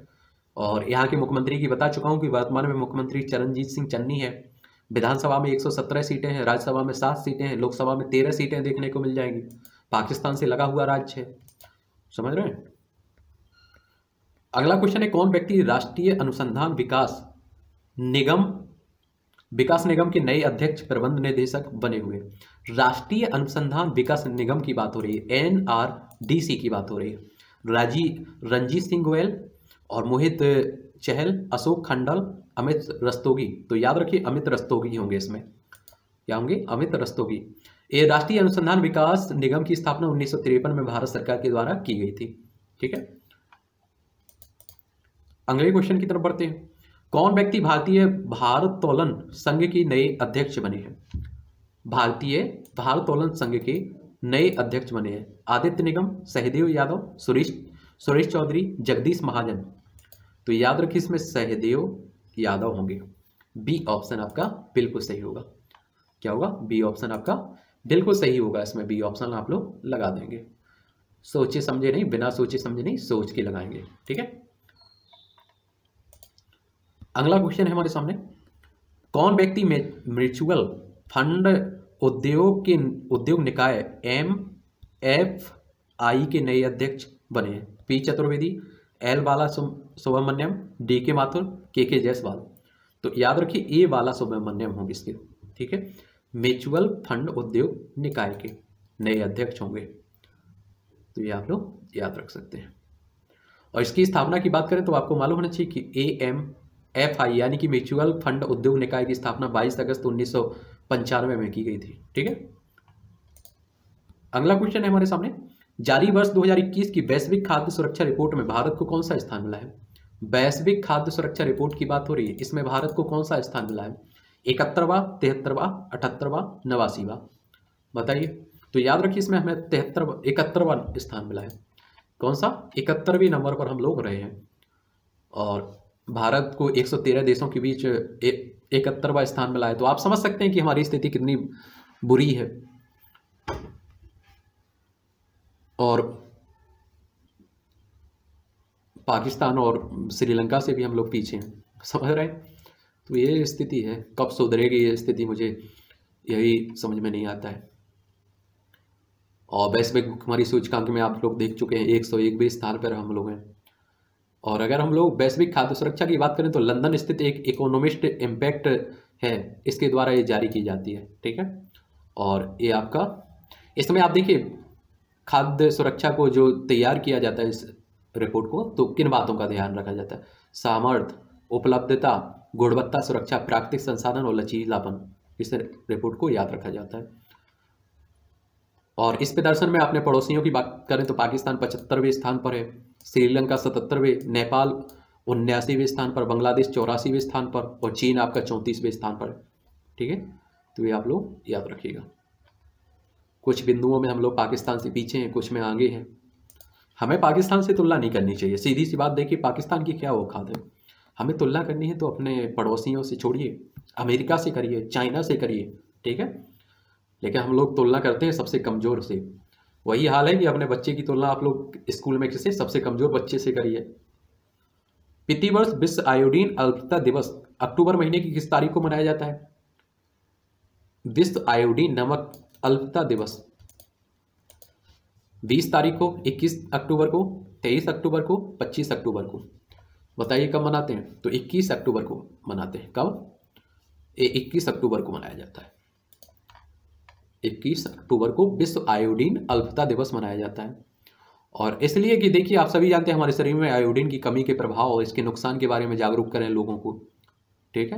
और यहाँ के मुख्यमंत्री की बता चुका हूँ कि वर्तमान में मुख्यमंत्री चरणजीत सिंह चन्नी है। विधानसभा में एक सौ सत्रह सीटें हैं, राज्यसभा में सात सीटें हैं, लोकसभा में तेरह सीटें देखने को मिल जाएंगी। पाकिस्तान से लगा हुआ राज्य है, समझ रहे हैं। अगला क्वेश्चन है, कौन व्यक्ति राष्ट्रीय अनुसंधान विकास निगम विकास निगम के नए अध्यक्ष प्रबंध निदेशक बने हुए। राष्ट्रीय अनुसंधान विकास निगम की बात हो रही है, एन आर डी सी की बात हो रही है। राजीव रणजीत सिंह गोयल और मोहित चहल, अशोक खंडल, अमित रस्तोगी। तो याद रखिए अमित रस्तोगी होंगे इसमें, क्या होंगे, अमित रस्तोगी। ये राष्ट्रीय अनुसंधान विकास निगम की स्थापना उन्नीस सौ तिरपन में भारत सरकार के द्वारा की गई थी। ठीक है, अगले क्वेश्चन की तरफ बढ़ते हैं। कौन व्यक्ति भारतीय भारोत्तोलन संघ की नए अध्यक्ष बने हैं। भारतीय भारोत्तोलन संघ के नए अध्यक्ष बने हैं आदित्य निगम, सहदेव यादव, सुरेश सुरेश चौधरी, जगदीश महाजन। तो याद रखिए इसमें सहदेव यादव होंगे। बी ऑप्शन आपका बिल्कुल सही होगा। क्या होगा, बी ऑप्शन आपका बिल्कुल सही होगा। इसमें बी ऑप्शन आप लोग लगा देंगे, सोचे समझे नहीं, बिना सोचे समझे नहीं, सोच के लगाएंगे। ठीक है, अगला क्वेश्चन है हमारे सामने, कौन व्यक्ति म्यूचुअल फंड उद्योग के उद्योग निकाय एम एफ आई के नए अध्यक्ष बने हैं। P Chaturvedi, L Bala Subramaniam, D K Mathur, के के जायसवाल। तो याद रखिए ए बाला सुब्रमण्यम होंगे इसके। ठीक है, म्यूचुअल फंड उद्योग निकाय के नए अध्यक्ष होंगे, तो ये आप लोग याद रख सकते हैं। और इसकी स्थापना की बात करें तो आपको मालूम होना चाहिए कि ए एम एफ आई यानी कि म्यूचुअल फंड उद्योग निकाय की स्थापना बाईस अगस्त उन्नीस सौ पंचानवे में की गई थी। ठीक है, अगला क्वेश्चन है हमारे सामने, जारी वर्ष दो हज़ार इक्कीस की वैश्विक खाद्य सुरक्षा रिपोर्ट में भारत को कौन सा स्थान मिला है। वैश्विक खाद्य सुरक्षा रिपोर्ट की बात हो रही है, इसमें भारत को कौन सा स्थान मिला है। इकहत्तरवा, तिहत्तरवा, अठहत्तरवा, नवासीवा, बताइए। तो याद रखिए इसमें हमें तिहत्तर इकहत्तरवा स्थान मिला है। कौन सा, इकहत्तरवीं नंबर पर हम लोग रहे हैं। और भारत को एक सौ तेरह देशों के बीच इकहत्तरवां स्थान मिला है। तो आप समझ सकते हैं कि हमारी स्थिति कितनी बुरी है। और पाकिस्तान और श्रीलंका से भी हम लोग पीछे हैं, समझ रहे हैं। तो ये स्थिति है, कब सुधरेगी ये स्थिति मुझे यही समझ में नहीं आता है। और वैश्विक भुखमरी सूचकांक में आप लोग देख चुके हैं एक सौ एकवें स्थान पर हम लोग हैं। और अगर हम लोग वैश्विक खाद्य सुरक्षा की बात करें तो लंदन स्थित एक इकोनॉमिस्ट इम्पैक्ट है, इसके द्वारा ये जारी की जाती है। ठीक है, और ये आपका इसमें आप देखिए खाद्य सुरक्षा को जो तैयार किया जाता है इस रिपोर्ट को, तो किन बातों का ध्यान रखा जाता है। सामर्थ्य, उपलब्धता, गुणवत्ता, सुरक्षा, प्राकृतिक संसाधन और लचीलापन, इस रिपोर्ट को याद रखा जाता है। और इस प्रदर्शन में अपने पड़ोसियों की बात करें तो पाकिस्तान पचहत्तरवें स्थान पर है, श्रीलंका सतहत्तरवें, नेपाल उन्यासीवें स्थान पर, बांग्लादेश चौरासीवें स्थान पर और चीन आपका चौंतीसवें स्थान पर। ठीक है, तो ये आप लोग याद रखिएगा। कुछ बिंदुओं में हम लोग पाकिस्तान से पीछे हैं, कुछ में आगे हैं। हमें पाकिस्तान से तुलना नहीं करनी चाहिए, सीधी सी बात। देखिए पाकिस्तान की क्या औकात है, हमें तुलना करनी है तो अपने पड़ोसियों से छोड़िए, अमेरिका से करिए, चाइना से करिए। ठीक है, लेकिन हम लोग तुलना करते हैं सबसे कमज़ोर से। वही हाल है कि अपने बच्चे की तुलना आप लोग स्कूल में किसी सबसे कमज़ोर बच्चे से करिए। प्रतिवर्ष विश्व आयोडीन अल्पता दिवस अक्टूबर महीने की किस तारीख को मनाया जाता है। विश्व आयोडीन नमक अल्पता दिवस बीस तारीख को, इक्कीस अक्टूबर को, तेईस अक्टूबर को, पच्चीस अक्टूबर को। बताइए कब मनाते हैं। तो इक्कीस अक्टूबर को मनाते हैं। कब, ये इक्कीस अक्टूबर को मनाया जाता है। इक्कीस अक्टूबर को विश्व आयोडीन अल्पता दिवस मनाया जाता है। और इसलिए कि देखिए आप सभी जानते हैं हमारे शरीर में आयोडीन की कमी के प्रभाव और इसके नुकसान के बारे में जागरूक करें लोगों को। ठीक है,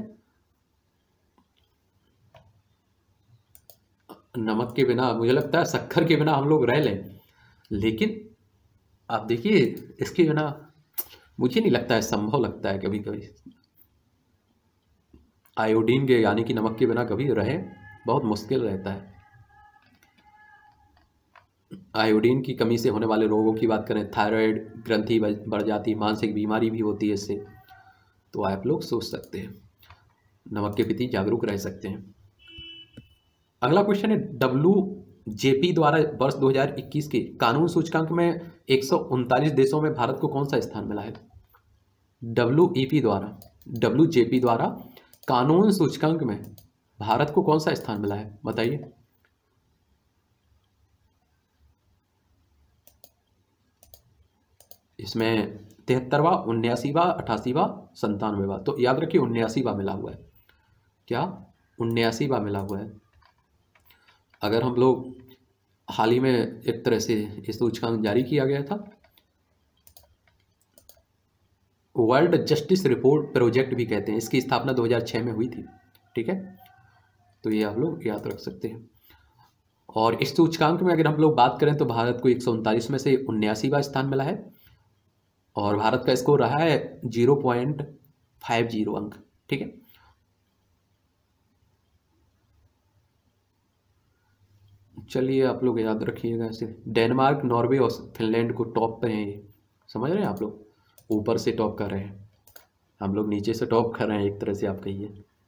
नमक के बिना, मुझे लगता है शक्कर के बिना हम लोग रह लें, लेकिन आप देखिए इसके बिना मुझे नहीं लगता है संभव लगता है कभी कभी। आयोडीन के यानी कि नमक के बिना कभी रहे बहुत मुश्किल रहता है। आयोडीन की कमी से होने वाले रोगों की बात करें, थायराइड ग्रंथि बढ़ जाती, मानसिक बीमारी भी होती है इससे। तो आप लोग सोच सकते हैं, नमक के प्रति जागरूक रह सकते हैं। अगला क्वेश्चन है, डब्ल्यू जे पी द्वारा वर्ष दो हज़ार इक्कीस के कानून सूचकांक में एक सौ उनतालीस देशों में भारत को कौन सा स्थान मिला है। डब्ल्यू ई पी द्वारा डब्ल्यू जे पी द्वारा कानून सूचकांक में भारत को कौन सा स्थान मिला है, बताइए। इसमें तिहत्तरवा, उन्यासीवा, अठासीवा, संतानवेवा, तो याद रखिए उन्यासीवा मिला हुआ है। क्या? उन्यासीवा मिला हुआ है। अगर हम लोग हाल ही में एक तरह से इस सूचकांक जारी किया गया था, वर्ल्ड जस्टिस रिपोर्ट प्रोजेक्ट भी कहते हैं, इसकी स्थापना दो हज़ार छह में हुई थी। ठीक है, तो ये आप लोग याद रख सकते हैं। और इस सूचकांक में अगर हम लोग बात करें तो भारत को एक सौ उनतालीस में से उन्यासीवा स्थान मिला है और भारत का स्कोर रहा है जीरो पॉइंट फाइव जीरो अंक। ठीक है, चलिए आप लोग याद रखिएगा ऐसे। डेनमार्क, नॉर्वे और फिनलैंड को टॉप पे हैं, समझ रहे हैं आप लोग, ऊपर से टॉप कर रहे हैं, हम लोग नीचे से टॉप कर रहे हैं एक तरह से आप कहिए।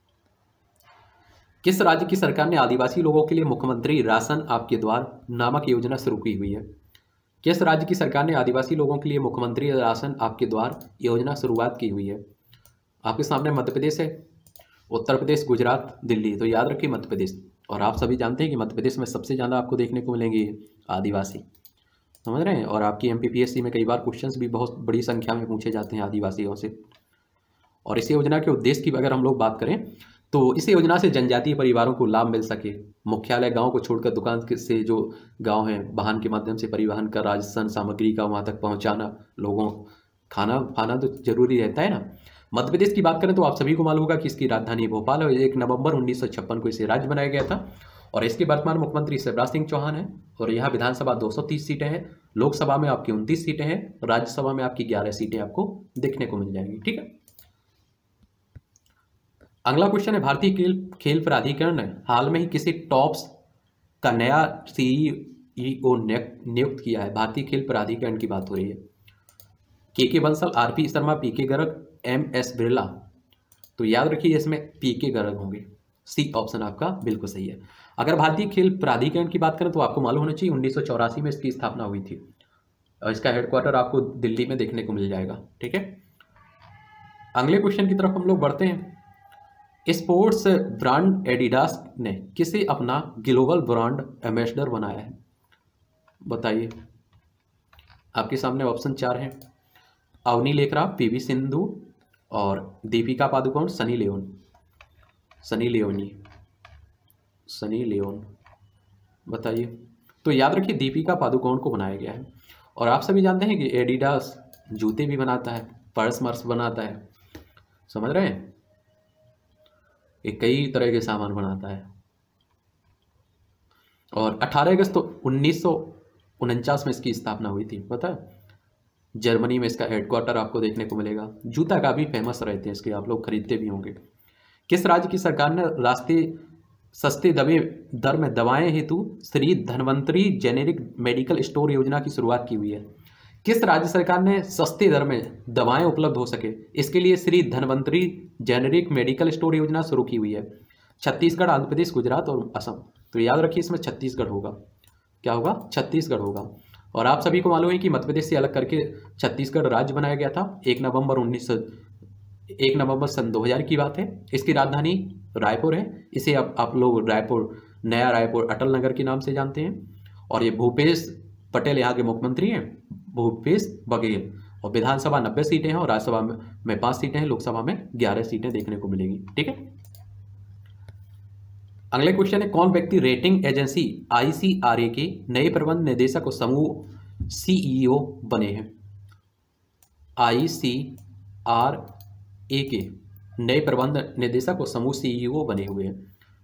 किस राज्य की सरकार ने आदिवासी लोगों के लिए मुख्यमंत्री राशन आपके द्वार नामक योजना शुरू की हुई है? किस राज्य की सरकार ने आदिवासी लोगों के लिए मुख्यमंत्री राशन आपके द्वार योजना शुरुआत की हुई है? आपके सामने मध्य प्रदेश है, उत्तर प्रदेश, गुजरात, दिल्ली, तो याद रखिए मध्य प्रदेश। और आप सभी जानते हैं कि मध्य प्रदेश में सबसे ज़्यादा आपको देखने को मिलेंगे आदिवासी, समझ रहे हैं। और आपकी M P P S C में कई बार क्वेश्चंस भी बहुत बड़ी संख्या में पूछे जाते हैं आदिवासियों से। और इस योजना के उद्देश्य की अगर हम लोग बात करें तो इस योजना से जनजातीय परिवारों को लाभ मिल सके। मुख्यालय गांव को छोड़कर दुकान से जो गांव हैं, वाहन के माध्यम से परिवहन का, राशन सामग्री का वहां तक पहुंचाना, लोगों खाना खाना तो जरूरी रहता है ना। मध्य प्रदेश की बात करें तो आप सभी को मालूम होगा कि इसकी राजधानी भोपाल है। एक नवंबर उन्नीस सौ छप्पन को इसे राज्य बनाया गया था और इसके वर्तमान मुख्यमंत्री शिवराज सिंह चौहान है। और यहाँ विधानसभा दो सौ तीस सीटें हैं, लोकसभा में आपकी उनतीस सीटें हैं, राज्यसभा में आपकी ग्यारह सीटें आपको देखने को मिल जाएंगी। ठीक है, अगला क्वेश्चन है, भारतीय खेल खेल प्राधिकरण ने हाल में ही किसी टॉप्स का नया सीईओ नियुक्त किया है? भारतीय खेल प्राधिकरण की बात हो रही है। K K Bansal, R P Sharma, P K Garg, M S Birla, तो याद रखिए इसमें पी के गर्ग होंगे। सी ऑप्शन आपका बिल्कुल सही है। अगर भारतीय खेल प्राधिकरण की बात करें तो आपको मालूम होना चाहिए उन्नीस सौ चौरासी में इसकी स्थापना हुई थी और इसका हेडक्वार्टर आपको दिल्ली में देखने को मिल जाएगा। ठीक है, अगले क्वेश्चन की तरफ हम लोग बढ़ते हैं। स्पोर्ट्स ब्रांड एडिडास ने किसे अपना ग्लोबल ब्रांड एम्बेसडर बनाया है? बताइए, आपके सामने ऑप्शन चार हैं। अवनी लेखरा, पीवी सिंधु और Deepika Padukone, Sunny Leone Sunny Leone Sunny Leone बताइए। तो याद रखिए दीपिका पादुकोण को बनाया गया है। और आप सभी जानते हैं कि एडिडास जूते भी बनाता है, पर्स मर्स बनाता है, समझ रहे हैं, ये कई तरह के सामान बनाता है। और अठारह अगस्त तो उन्नीस सौ उनचास में इसकी स्थापना हुई थी, पता है। जर्मनी में इसका हेडक्वार्टर आपको देखने को मिलेगा। जूता काफ़ी फेमस रहते हैं इसके, आप लोग खरीदते भी होंगे। किस राज्य की सरकार ने राष्ट्रीय सस्ते दबे दर में दवाएं हेतु Shri Dhanvantari generic medical store योजना की शुरुआत की हुई है? किस राज्य सरकार ने सस्ते दर में दवाएं उपलब्ध हो सके इसके लिए Shri Dhanvantari generic medical store योजना शुरू की हुई है? छत्तीसगढ़, आंध्र प्रदेश, गुजरात और असम, तो याद रखिए इसमें छत्तीसगढ़ होगा। क्या होगा? छत्तीसगढ़ होगा। और आप सभी को मालूम है कि मध्य प्रदेश से अलग करके छत्तीसगढ़ राज्य बनाया गया था एक नवंबर उन्नीस सौ एक नवंबर सन दो हज़ार की बात है। इसकी राजधानी रायपुर है। इसे अब आप, आप लोग रायपुर, नया रायपुर, अटल नगर के नाम से जानते हैं। और ये भूपेश पटेल यहाँ के मुख्यमंत्री हैं, भूपेश बघेल। और विधानसभा नब्बे सीटें हैं और राज्यसभा में पाँच सीटें हैं, लोकसभा में ग्यारह सीटें देखने को मिलेंगी। ठीक है, अगले क्वेश्चन है, कौन व्यक्ति rating agency I C R A के नए प्रबंध निदेशक और समूह सीईओ बने हैं? आई सी आर ए के नए प्रबंध निदेशक और समूह सीईओ बने हुए हैं।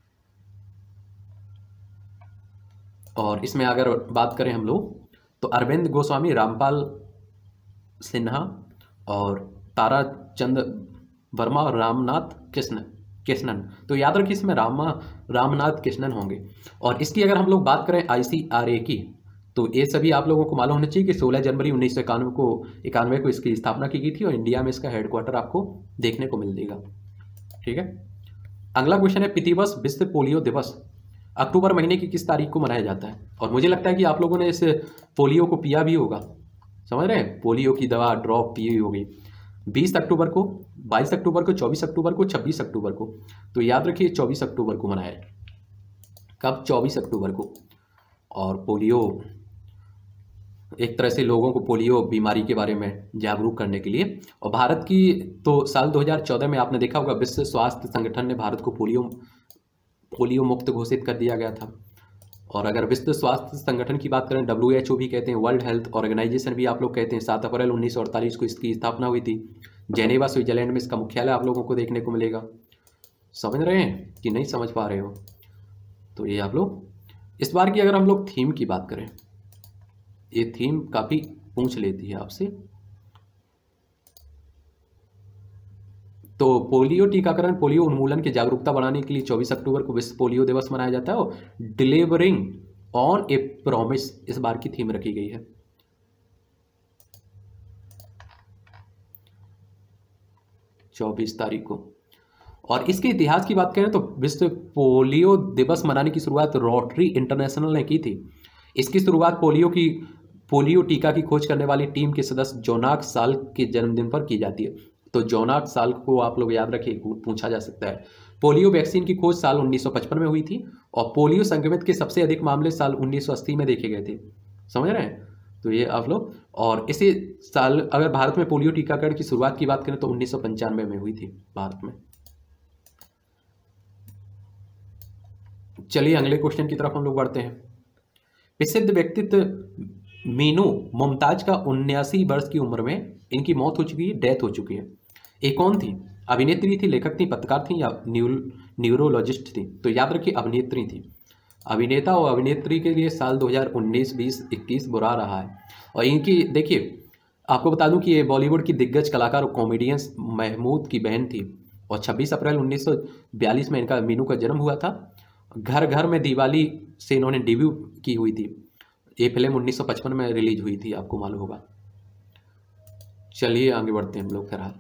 और इसमें अगर बात करें हम लोग तो अरविंद गोस्वामी, रामपाल सिन्हा और तारा चंद वर्मा और रामनाथ कृष्ण कृष्णन, तो याद रखिए इसमें रामा रामनाथ कृष्णन होंगे। और इसकी अगर हम लोग बात करें आई सी आर ए की, तो ये सभी आप लोगों को मालूम होना चाहिए कि सोलह जनवरी उन्नीस सौ इक्यानवे को इक्यानवे को इसकी स्थापना की गई थी और इंडिया में इसका हेडक्वार्टर आपको देखने को मिल देगा। ठीक है, अगला क्वेश्चन है, प्रतिवर्ष विश्व पोलियो दिवस अक्टूबर महीने की किस तारीख को मनाया जाता है? और मुझे लगता है कि आप लोगों ने इस पोलियो को पिया भी होगा, समझ रहे हैं, पोलियो की दवा ड्रॉप पी होगी। बीस अक्टूबर को, बाईस अक्टूबर को, चौबीस अक्टूबर को, छब्बीस अक्टूबर को। तो याद रखिए चौबीस अक्टूबर को मनाया। कब? चौबीस अक्टूबर को। और पोलियो, एक तरह से लोगों को पोलियो बीमारी के बारे में जागरूक करने के लिए। और भारत की तो साल दो हज़ार चौदह में आपने देखा होगा विश्व स्वास्थ्य संगठन ने भारत को पोलियो पोलियो मुक्त घोषित कर दिया गया था। और अगर विश्व स्वास्थ्य संगठन की बात करें, डब्ल्यू एच ओ भी कहते हैं, वर्ल्ड हेल्थ ऑर्गेनाइजेशन भी आप लोग कहते हैं, सात अप्रैल उन्नीस सौ अड़तालीस को इसकी स्थापना हुई थी। जेनेवा स्विट्जरलैंड में इसका मुख्यालय आप लोगों को देखने को मिलेगा। समझ रहे हैं कि नहीं समझ पा रहे हो? तो ये आप लोग इस बार की अगर हम लोग थीम की बात करें, ये थीम काफ़ी पूछ लेती है आपसे। तो पोलियो टीकाकरण, पोलियो उन्मूलन की जागरूकता बढ़ाने के लिए चौबीस अक्टूबर को विश्व पोलियो दिवस मनाया जाता है। और डिलीवरिंग ऑन ए प्रॉमिस इस बार की थीम रखी गई है। चौबीस तारीख को। और इसके इतिहास की बात करें तो विश्व पोलियो दिवस मनाने की शुरुआत रोटरी इंटरनेशनल ने की थी। इसकी शुरुआत पोलियो की पोलियो टीका की खोज करने वाली टीम के सदस्य जोनाक साल के जन्मदिन पर की जाती है। तो जोनाक साल को आप लोग याद रखिए, पूछा जा सकता है। पोलियो वैक्सीन की खोज साल उन्नीस सौ पचपन में हुई थी और पोलियो संक्रमित के सबसे अधिक मामले साल उन्नीस सौ अस्सी में देखे गए थे। समझ रहे हैं? तो ये आप लोग, और इसी साल अगर भारत में पोलियो टीकाकरण की शुरुआत की बात करें तो उन्नीस सौ पंचानवे में हुई थी भारत में। चलिए अगले क्वेश्चन की तरफ हम लोग बढ़ते हैं। प्रसिद्ध व्यक्तित्व मीनू मुमताज का उन्यासी वर्ष की उम्र में इनकी मौत हो चुकी है, डेथ हो चुकी है। ये कौन थी? अभिनेत्री थी, लेखक थी, पत्रकार थी या न्यूरोलॉजिस्ट थी? तो याद रखिए अभिनेत्री थी। अभिनेता और अभिनेत्री के लिए साल दो हज़ार उन्नीस, बीस, इक्कीस बुरा रहा है। और इनकी देखिए, आपको बता दूं कि ये बॉलीवुड की दिग्गज कलाकार और कॉमेडियन महमूद की बहन थी। और छब्बीस अप्रैल उन्नीस सौ बयालीस में इनका मीनू का जन्म हुआ था। घर घर में दिवाली से इन्होंने डेब्यू की हुई थी। ये फिल्म उन्नीस सौ पचपन में रिलीज हुई थी, आपको मालूम होगा। चलिए आगे बढ़ते हैं हम लोग। फिलहाल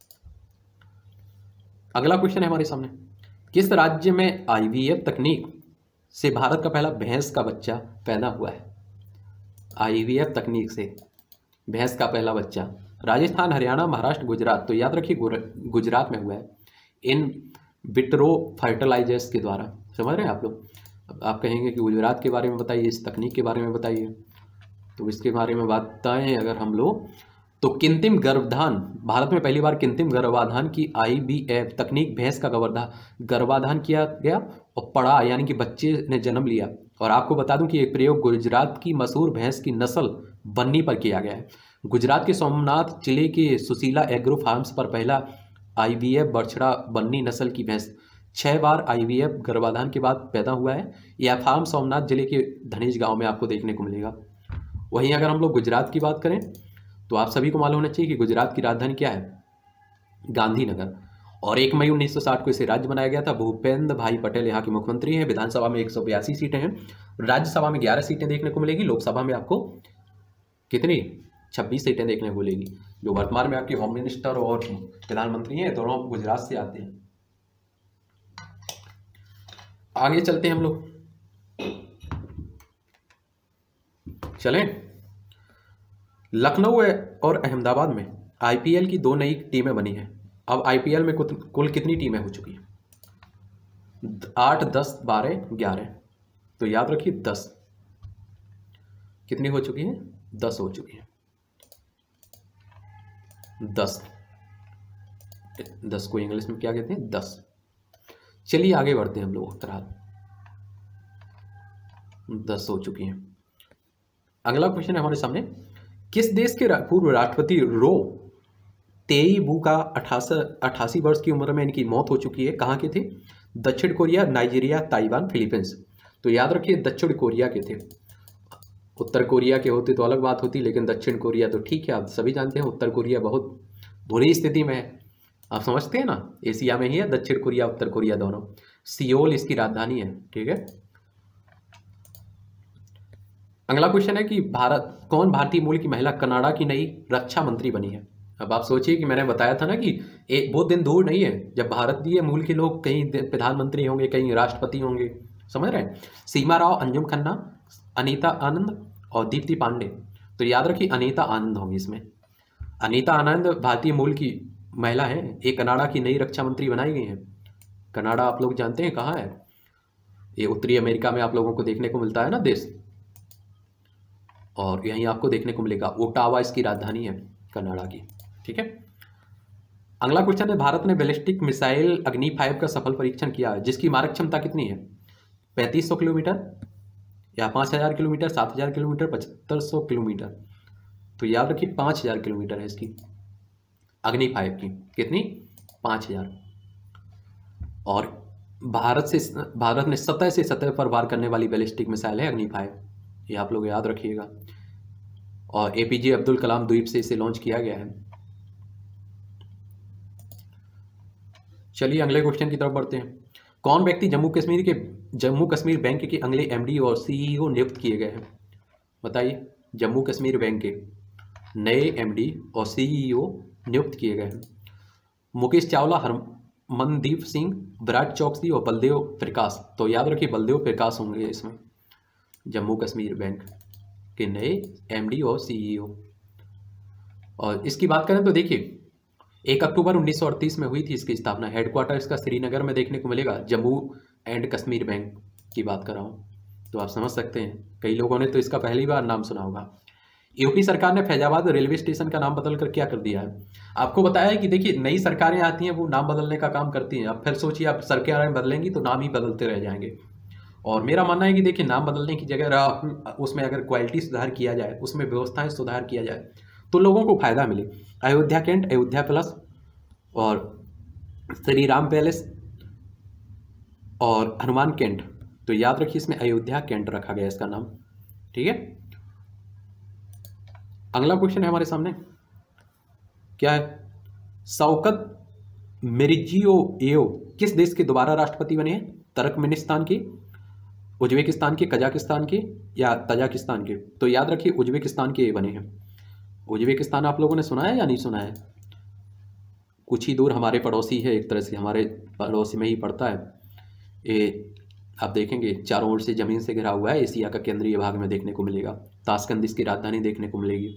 अगला क्वेश्चन है हमारे सामने, किस राज्य में आई वी एफ तकनीक से भारत का पहला भैंस का बच्चा पैदा हुआ है? आई वी एफ तकनीक से भैंस का पहला बच्चा राजस्थान, हरियाणा, महाराष्ट्र, गुजरात। तो याद रखिए गुजरात में हुआ है, इन विट्रो फर्टिलाइजर्स के द्वारा। समझ रहे हैं आप लोग? अब आप कहेंगे कि गुजरात के बारे में बताइए, इस तकनीक के बारे में बताइए। तो इसके बारे में बताएं अगर हम लोग, तो कृत्रिम गर्भाधान, भारत में पहली बार कृत्रिम गर्भाधान की आई वी एफ तकनीक भैंस का गर्भाधान गर्भाधान किया गया और पड़ा, यानी कि बच्चे ने जन्म लिया। और आपको बता दूं कि एक प्रयोग गुजरात की मशहूर भैंस की नस्ल बन्नी पर किया गया है। गुजरात के सोमनाथ जिले के सुशीला एग्रो फार्म्स पर पहला आई वी एफ बछड़ा बन्नी नस्ल की भैंस छह बार आई वी एफ गर्भाधान के बाद पैदा हुआ है। यह फार्म सोमनाथ जिले के धनेश गांव में आपको देखने को मिलेगा। वहीं अगर हम लोग गुजरात की बात करें तो आप सभी को मालूम होना चाहिए कि गुजरात की राजधानी क्या है? गांधीनगर। और एक मई उन्नीस सौ साठ को इसे राज्य बनाया गया था। भूपेंद्र भाई पटेल यहाँ के मुख्यमंत्री हैं। विधानसभा में एक सौ बयासी सीटें हैं, राज्यसभा में ग्यारह सीटें देखने को मिलेगी, लोकसभा में आपको कितनी? छब्बीस सीटें देखने को मिलेगी। जो वर्तमान में आपके होम मिनिस्टर और प्रधानमंत्री हैं दोनों गुजरात से आते हैं। आगे चलते हैं हम लोग, चलें। लखनऊ और अहमदाबाद में आई पी एल की दो नई टीमें बनी हैं। अब आई पी एल में कुल कितनी टीमें हो चुकी हैं? आठ, दस, बारह, ग्यारह। तो याद रखिए दस। कितनी हो चुकी हैं? दस हो चुकी हैं। दस दस को इंग्लिश में क्या कहते हैं? दस। चलिए आगे बढ़ते हैं हम लोग। फिलहाल दस हो चुकी हैं। अगला क्वेश्चन है हमारे सामने, किस देश के पूर्व राष्ट्रपति रो तेईबू का अठासी अठासी वर्ष की उम्र में इनकी मौत हो चुकी है? कहाँ के थे? दक्षिण कोरिया, नाइजीरिया, ताइवान, फिलीपींस। तो याद रखिए दक्षिण कोरिया के थे। उत्तर कोरिया के होते तो अलग बात होती, लेकिन दक्षिण कोरिया तो ठीक है, आप सभी जानते हैं उत्तर कोरिया बहुत बुरी स्थिति में है। आप समझते हैं ना, एशिया में ही है दक्षिण कोरिया, उत्तर कोरिया दोनों। सियोल इसकी राजधानी है, ठीक है। अगला क्वेश्चन है कि भारत कौन भारतीय मूल की महिला कनाडा की नई रक्षा मंत्री बनी है? अब आप सोचिए कि मैंने बताया था ना कि एक बहुत दिन दूर नहीं है जब भारतीय मूल के लोग कहीं प्रधानमंत्री होंगे, कहीं राष्ट्रपति होंगे। समझ रहे हैं? सीमा राव, अंजुम खन्ना, अनीता आनंद और दीप्ति पांडे। तो याद रखिए अनीता आनंद होंगी इसमें। अनीता आनंद भारतीय मूल की महिला हैं, एक कनाडा की नई रक्षा मंत्री बनाई गई हैं। कनाडा आप लोग जानते हैं कहाँ है? ये उत्तरी अमेरिका में आप लोगों को देखने को मिलता है ना देश, और यहीं आपको देखने को मिलेगा। ओटावा इसकी राजधानी है कनाडा की। ठीक है, अगला क्वेश्चन है, भारत ने बैलिस्टिक मिसाइल अग्नि फाइव का सफल परीक्षण किया है, जिसकी मारक क्षमता कितनी है? पैंतीस सौ किलोमीटर या पाँच हज़ार किलोमीटर, सात हज़ार किलोमीटर, पचहत्तर सौ किलोमीटर? तो याद रखिए पाँच हज़ार किलोमीटर है इसकी अग्नि फाइव की। कितनी? पाँच हज़ार। और भारत से भारत ने सतह से सतह पर वार करने वाली बैलिस्टिक मिसाइल है अग्नि फाइव, ये आप लोग याद रखिएगा। और एपीजे अब्दुल कलाम द्वीप से इसे लॉन्च किया गया है। चलिए अगले क्वेश्चन की तरफ बढ़ते हैं। कौन व्यक्ति जम्मू कश्मीर के जम्मू कश्मीर बैंक के अगले एमडी और सीईओ नियुक्त किए गए हैं? बताइए, जम्मू कश्मीर बैंक के नए एमडी और सीईओ नियुक्त किए गए हैं। मुकेश चावला, हरमनदीप सिंह, विराट चौकसी और बलदेव प्रकाश। तो याद रखिए बलदेव प्रकाश होंगे इसमें, जम्मू कश्मीर बैंक के नए एमडी और सीईओ। और इसकी बात करें तो देखिए एक अक्टूबर उन्नीस सौ अड़तीस में हुई थी इसकी स्थापना। हेडक्वार्टर इसका श्रीनगर में देखने को मिलेगा। जम्मू एंड कश्मीर बैंक की बात कर रहा हूँ, तो आप समझ सकते हैं, कई लोगों ने तो इसका पहली बार नाम सुना होगा। यूपी सरकार ने फैजाबाद रेलवे स्टेशन का नाम बदल कर क्या कर दिया है? आपको बताया है कि देखिए नई सरकारें आती हैं वो नाम बदलने का काम करती हैं। अब फिर सोचिए आप सरकारें बदलेंगी तो नाम ही बदलते रह जाएंगे। और मेरा मानना है कि देखिए नाम बदलने की जगह उसमें अगर क्वालिटी सुधार किया जाए, उसमें व्यवस्थाएं सुधार किया जाए तो लोगों को फायदा मिले। अयोध्या कैंट, अयोध्या प्लस, और श्री राम पैलेस और हनुमान कैंट। तो याद रखिए इसमें अयोध्या कैंट रखा गया इसका नाम। ठीक है, अगला क्वेश्चन है हमारे सामने, क्या है? शौकत मिर्जियोयेव किस देश के दोबारा राष्ट्रपति बने हैं? तुर्कमेनिस्तान के, उज्बेकिस्तान के, कजाकिस्तान के या तजाकिस्तान के? तो याद रखिए उज्बेकिस्तान के बने हैं। उज्बेकिस्तान आप लोगों ने सुना है या नहीं सुना है? कुछ ही दूर हमारे पड़ोसी है, एक तरह से हमारे पड़ोसी में ही पड़ता है। ये आप देखेंगे चारों ओर से ज़मीन से घिरा हुआ है, एशिया का केंद्रीय भाग में देखने को मिलेगा। ताशकंद इसकी राजधानी देखने को मिलेगी।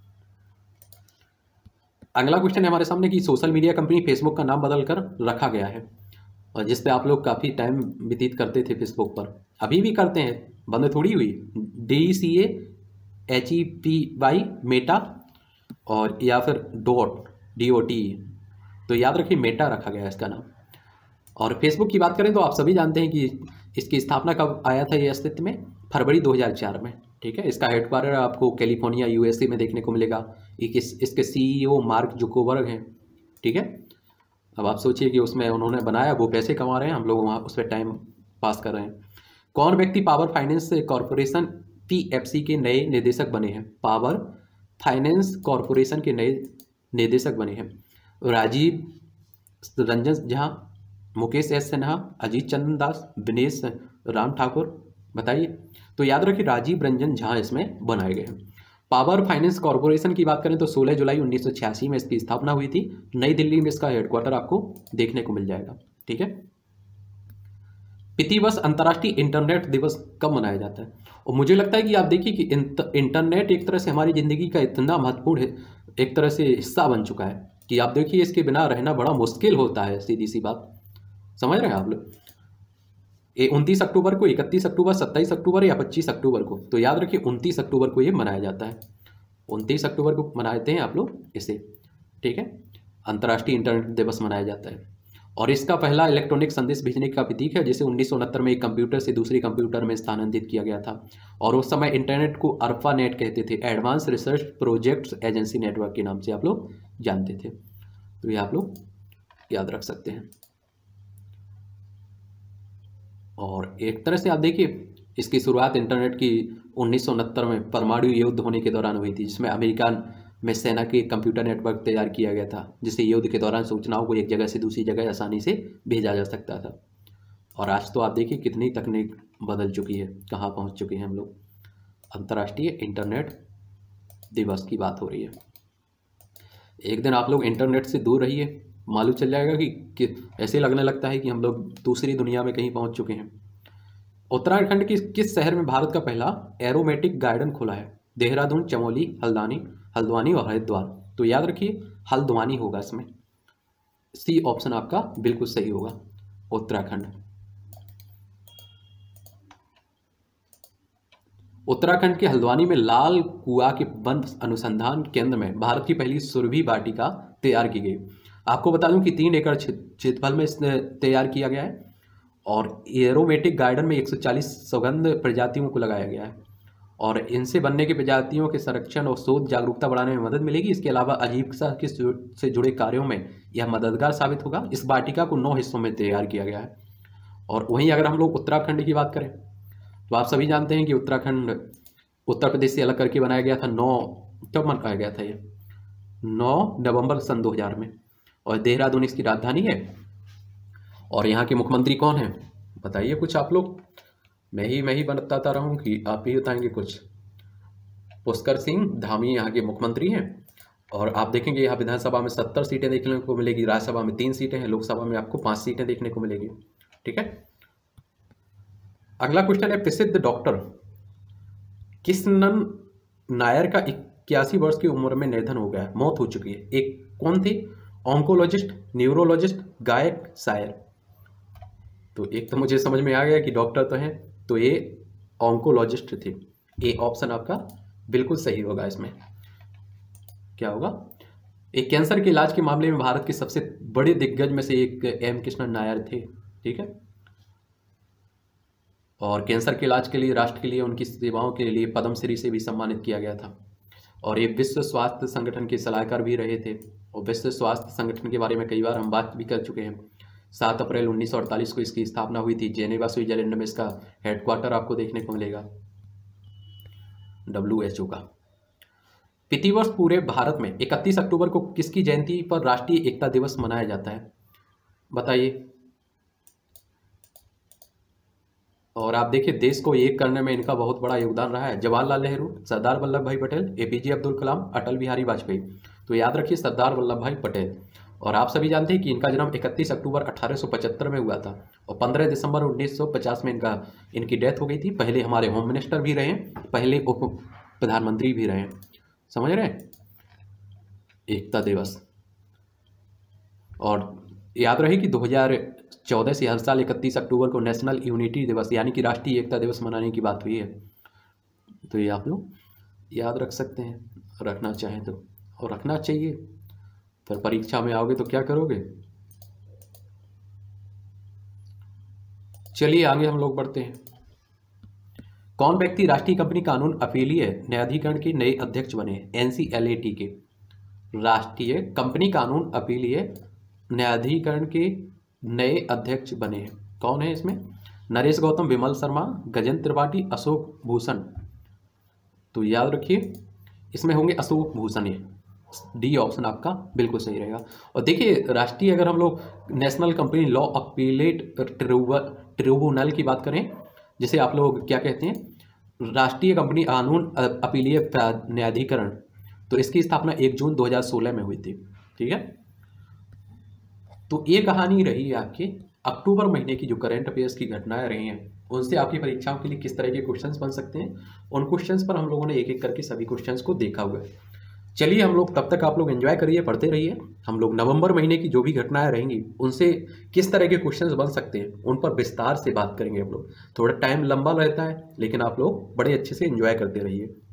अगला क्वेश्चन है हमारे सामने कि सोशल मीडिया कंपनी फेसबुक का नाम बदल कर रखा गया है, और जिस पे आप लोग काफ़ी टाइम व्यतीत करते थे फेसबुक पर, अभी भी करते हैं, बंद थोड़ी हुई। D C A H E P Y Meta, और या फिर डॉट डी ओ टी। तो याद रखिए मेटा रखा गया है इसका नाम। और फेसबुक की बात करें तो आप सभी जानते हैं कि इसकी स्थापना कब आया था ये अस्तित्व में? फरवरी दो हज़ार चार में। ठीक है, इसका हेडक्वार्टर आपको कैलिफोर्निया यूएसए में देखने को मिलेगा। एक इस, इसके सीईओ मार्क जुकरबर्ग हैं। ठीक है, अब आप सोचिए कि उसमें उन्होंने बनाया, वो पैसे कमा रहे हैं, हम लोग वहाँ उस पर टाइम पास कर रहे हैं। कौन व्यक्ति power finance corporation P F C के नए निदेशक बने हैं? पावर फाइनेंस कॉरपोरेशन के नए निदेशक बने हैं राजीव रंजन झा, मुकेश एस सिन्हा, अजीत चंद्र दास, दिनेश राम ठाकुर। बताइए, तो याद रखिए राजीव रंजन झा इसमें बनाए गए हैं। पावर फाइनेंस कॉरपोरेशन की बात करें तो सोलह जुलाई उन्नीस सौ छियासी में इसकी स्थापना हुई थी। नई दिल्ली में इसका हेडक्वार्टर आपको देखने को मिल जाएगा। ठीक है, प्रतिवर्ष अंतर्राष्ट्रीय इंटरनेट दिवस कब मनाया जाता है? और मुझे लगता है कि आप देखिए कि इंटरनेट एक तरह से हमारी ज़िंदगी का इतना महत्वपूर्ण है, एक तरह से हिस्सा बन चुका है कि आप देखिए इसके बिना रहना बड़ा मुश्किल होता है। सीधी सी बात, समझ रहे हैं आप लोग? ये उनतीस अक्टूबर को, इकतीस अक्टूबर, सत्ताईस अक्टूबर या पच्चीस अक्टूबर को? तो याद रखिए उनतीस अक्टूबर को ये मनाया जाता है। उनतीस अक्टूबर को मनाते हैं आप लोग इसे। ठीक है, अंतर्राष्ट्रीय इंटरनेट दिवस मनाया जाता है। और इसका पहला इलेक्ट्रॉनिक संदेश भेजने का प्रतीक है, जिसे उन्नीस सौ उनहत्तर में एक कंप्यूटर से दूसरे कंप्यूटर में स्थानांतरित किया गया था। और उस समय इंटरनेट को अर्फा नेट कहते थे, advance research projects agency network के नाम से आप लोग जानते थे। तो ये आप लोग याद रख सकते हैं। और एक तरह से आप देखिए इसकी शुरुआत इंटरनेट की उन्नीस सौ उनहत्तर में परमाणु युद्ध होने के दौरान हुई थी, जिसमें अमेरिका में सेना के कंप्यूटर नेटवर्क तैयार किया गया था, जिससे युद्ध के दौरान सूचनाओं को एक जगह से दूसरी जगह आसानी से भेजा जा सकता था। और आज तो आप देखिए कितनी तकनीक बदल चुकी है, कहाँ पहुँच चुके हैं हम लोग। अंतर्राष्ट्रीय इंटरनेट दिवस की बात हो रही है। एक दिन आप लोग इंटरनेट से दूर रहिए, मालूम चल जाएगा कि, कि ऐसे लगने लगता है कि हम लोग दूसरी दुनिया में कहीं पहुंच चुके हैं। उत्तराखंड की किस शहर में भारत का पहला एरोमेटिक गार्डन खुला है? देहरादून, चमोली, हल्द्वानी हल्द्वानी और हरिद्वार। तो याद रखिए हल्द्वानी होगा इसमें, सी ऑप्शन आपका बिल्कुल सही होगा, उत्तराखंड। उत्तराखंड के हल्द्वानी में लाल कुआं के वन अनुसंधान केंद्र में भारत की पहली सुरभि वाटिका तैयार की गई। आपको बता दूं कि तीन एकड़ क्षेत्रफल में इसने तैयार किया गया है और एरोमेटिक गार्डन में एक सौ चालीस सौगंध प्रजातियों को लगाया गया है और इनसे बनने की प्रजातियों के संरक्षण और शोध जागरूकता बढ़ाने में मदद मिलेगी। इसके अलावा आजीविका के से जुड़े कार्यों में यह मददगार साबित होगा। इस वाटिका को नौ हिस्सों में तैयार किया गया है। और वहीं अगर हम लोग उत्तराखंड की बात करें तो आप सभी जानते हैं कि उत्तराखंड उत्तर प्रदेश से अलग करके बनाया गया था। नौ कब बनाया गया था ये? नौ नवंबर सन दो हज़ार में। और देहरादून इसकी राजधानी है। और यहाँ के मुख्यमंत्री कौन है बताइए कुछ आप लोग। मैं ही मैं ही बताता रहा हूँ कि आप ही बताएंगे कुछ। पुष्कर सिंह धामी यहाँ के मुख्यमंत्री हैं। और आप देखेंगे यहाँ विधानसभा में सत्तर सीटें देखने को मिलेगी, राज्यसभा में तीन सीटें हैं, लोकसभा में आपको पाँच सीटें देखने को मिलेगी। ठीक है, अगला क्वेश्चन है प्रसिद्ध डॉक्टर कृष्णन नायर का इक्यासी वर्ष की उम्र में निधन हो गया, मौत हो चुकी है। एक कौन थे? ऑन्कोलॉजिस्ट, न्यूरोलॉजिस्ट, गायक, शायर। तो एक तो मुझे समझ में आ गया कि डॉक्टर तो हैं, तो ये ऑन्कोलॉजिस्ट थे। ए ऑप्शन आपका बिल्कुल सही होगा। इसमें क्या होगा? एक कैंसर के इलाज के मामले में भारत के सबसे बड़े दिग्गज में से एक एम कृष्णन नायर थे। ठीक है, और कैंसर के इलाज के लिए राष्ट्र के लिए उनकी सेवाओं के लिए पद्मश्री से भी सम्मानित किया गया था। और ये विश्व स्वास्थ्य संगठन के सलाहकार भी रहे थे। और विश्व स्वास्थ्य संगठन के बारे में कई बार हम बात भी कर चुके हैं। सात अप्रैल उन्नीस सौ अड़तालीस को इसकी स्थापना हुई थी। जेनेवा स्विट्जरलैंड में इसका हेडक्वार्टर आपको देखने को मिलेगा, डब्ल्यू एच ओ का। प्रतिवर्ष पूरे भारत में इकतीस अक्टूबर को किसकी जयंती पर राष्ट्रीय एकता दिवस मनाया जाता है बताइए। और आप देखिए देश को एक करने में इनका बहुत बड़ा योगदान रहा है। Jawaharlal Nehru, Sardar Vallabhbhai Patel, APJ Abdul Kalam, Atal Bihari Vajpayee. तो याद रखिए सरदार वल्लभ भाई पटेल। और आप सभी जानते हैं कि इनका जन्म इकतीस अक्टूबर अठारह सौ पचहत्तर में हुआ था और पंद्रह दिसंबर उन्नीस सौ पचास में इनका इनकी डेथ हो गई थी। पहले हमारे होम मिनिस्टर भी रहे, पहले उप प्रधानमंत्री भी रहे। समझ रहे हैं? एकता दिवस। और याद रहे कि दो हज़ार चौदह से हर साल इकतीस अक्टूबर को नेशनल यूनिटी दिवस यानी कि राष्ट्रीय एकता दिवस मनाने की बात हुई है। तो ये आप लोग याद रख सकते हैं, रखना चाहें तो, और रखना चाहिए। फिर परीक्षा में आओगे तो क्या करोगे। चलिए आगे हम लोग बढ़ते हैं। कौन व्यक्ति राष्ट्रीय कंपनी कानून अपीलीय न्यायाधिकरण के नए अध्यक्ष बने? एनसीएलएटी के राष्ट्रीय कंपनी कानून अपीलीय न्यायाधिकरण के नए अध्यक्ष बने हैं। कौन है इसमें? नरेश गौतम, विमल शर्मा, गजेंद्र त्रिपाठी, अशोक भूषण। तो याद रखिए इसमें होंगे अशोक भूषण। ये डी ऑप्शन आपका बिल्कुल सही रहेगा। और देखिए राष्ट्रीय अगर हम लोग national company law appellate tribunal की बात करें, जैसे आप लोग क्या कहते हैं राष्ट्रीय कंपनी कानून अपीलीय न्यायाधिकरण, तो इसकी स्थापना एक जून दो हज़ार सोलह में हुई थी। ठीक है, तो ये कहानी रही आपके अक्टूबर महीने की जो करंट अफेयर्स की घटनाएं रही हैं, उनसे आपकी परीक्षाओं के लिए किस तरह के क्वेश्चंस बन सकते हैं। उन क्वेश्चंस पर हम लोगों ने एक एक करके सभी क्वेश्चंस को देखा हुआ है। चलिए हम लोग तब तक आप लोग एंजॉय करिए, पढ़ते रहिए। हम लोग नवंबर महीने की जो भी घटनाएं रहेंगी उनसे किस तरह के क्वेश्चंस बन सकते हैं उन पर विस्तार से बात करेंगे हम लोग। थोड़ा टाइम लंबा रहता है लेकिन आप लोग बड़े अच्छे से एंजॉय करते रहिए।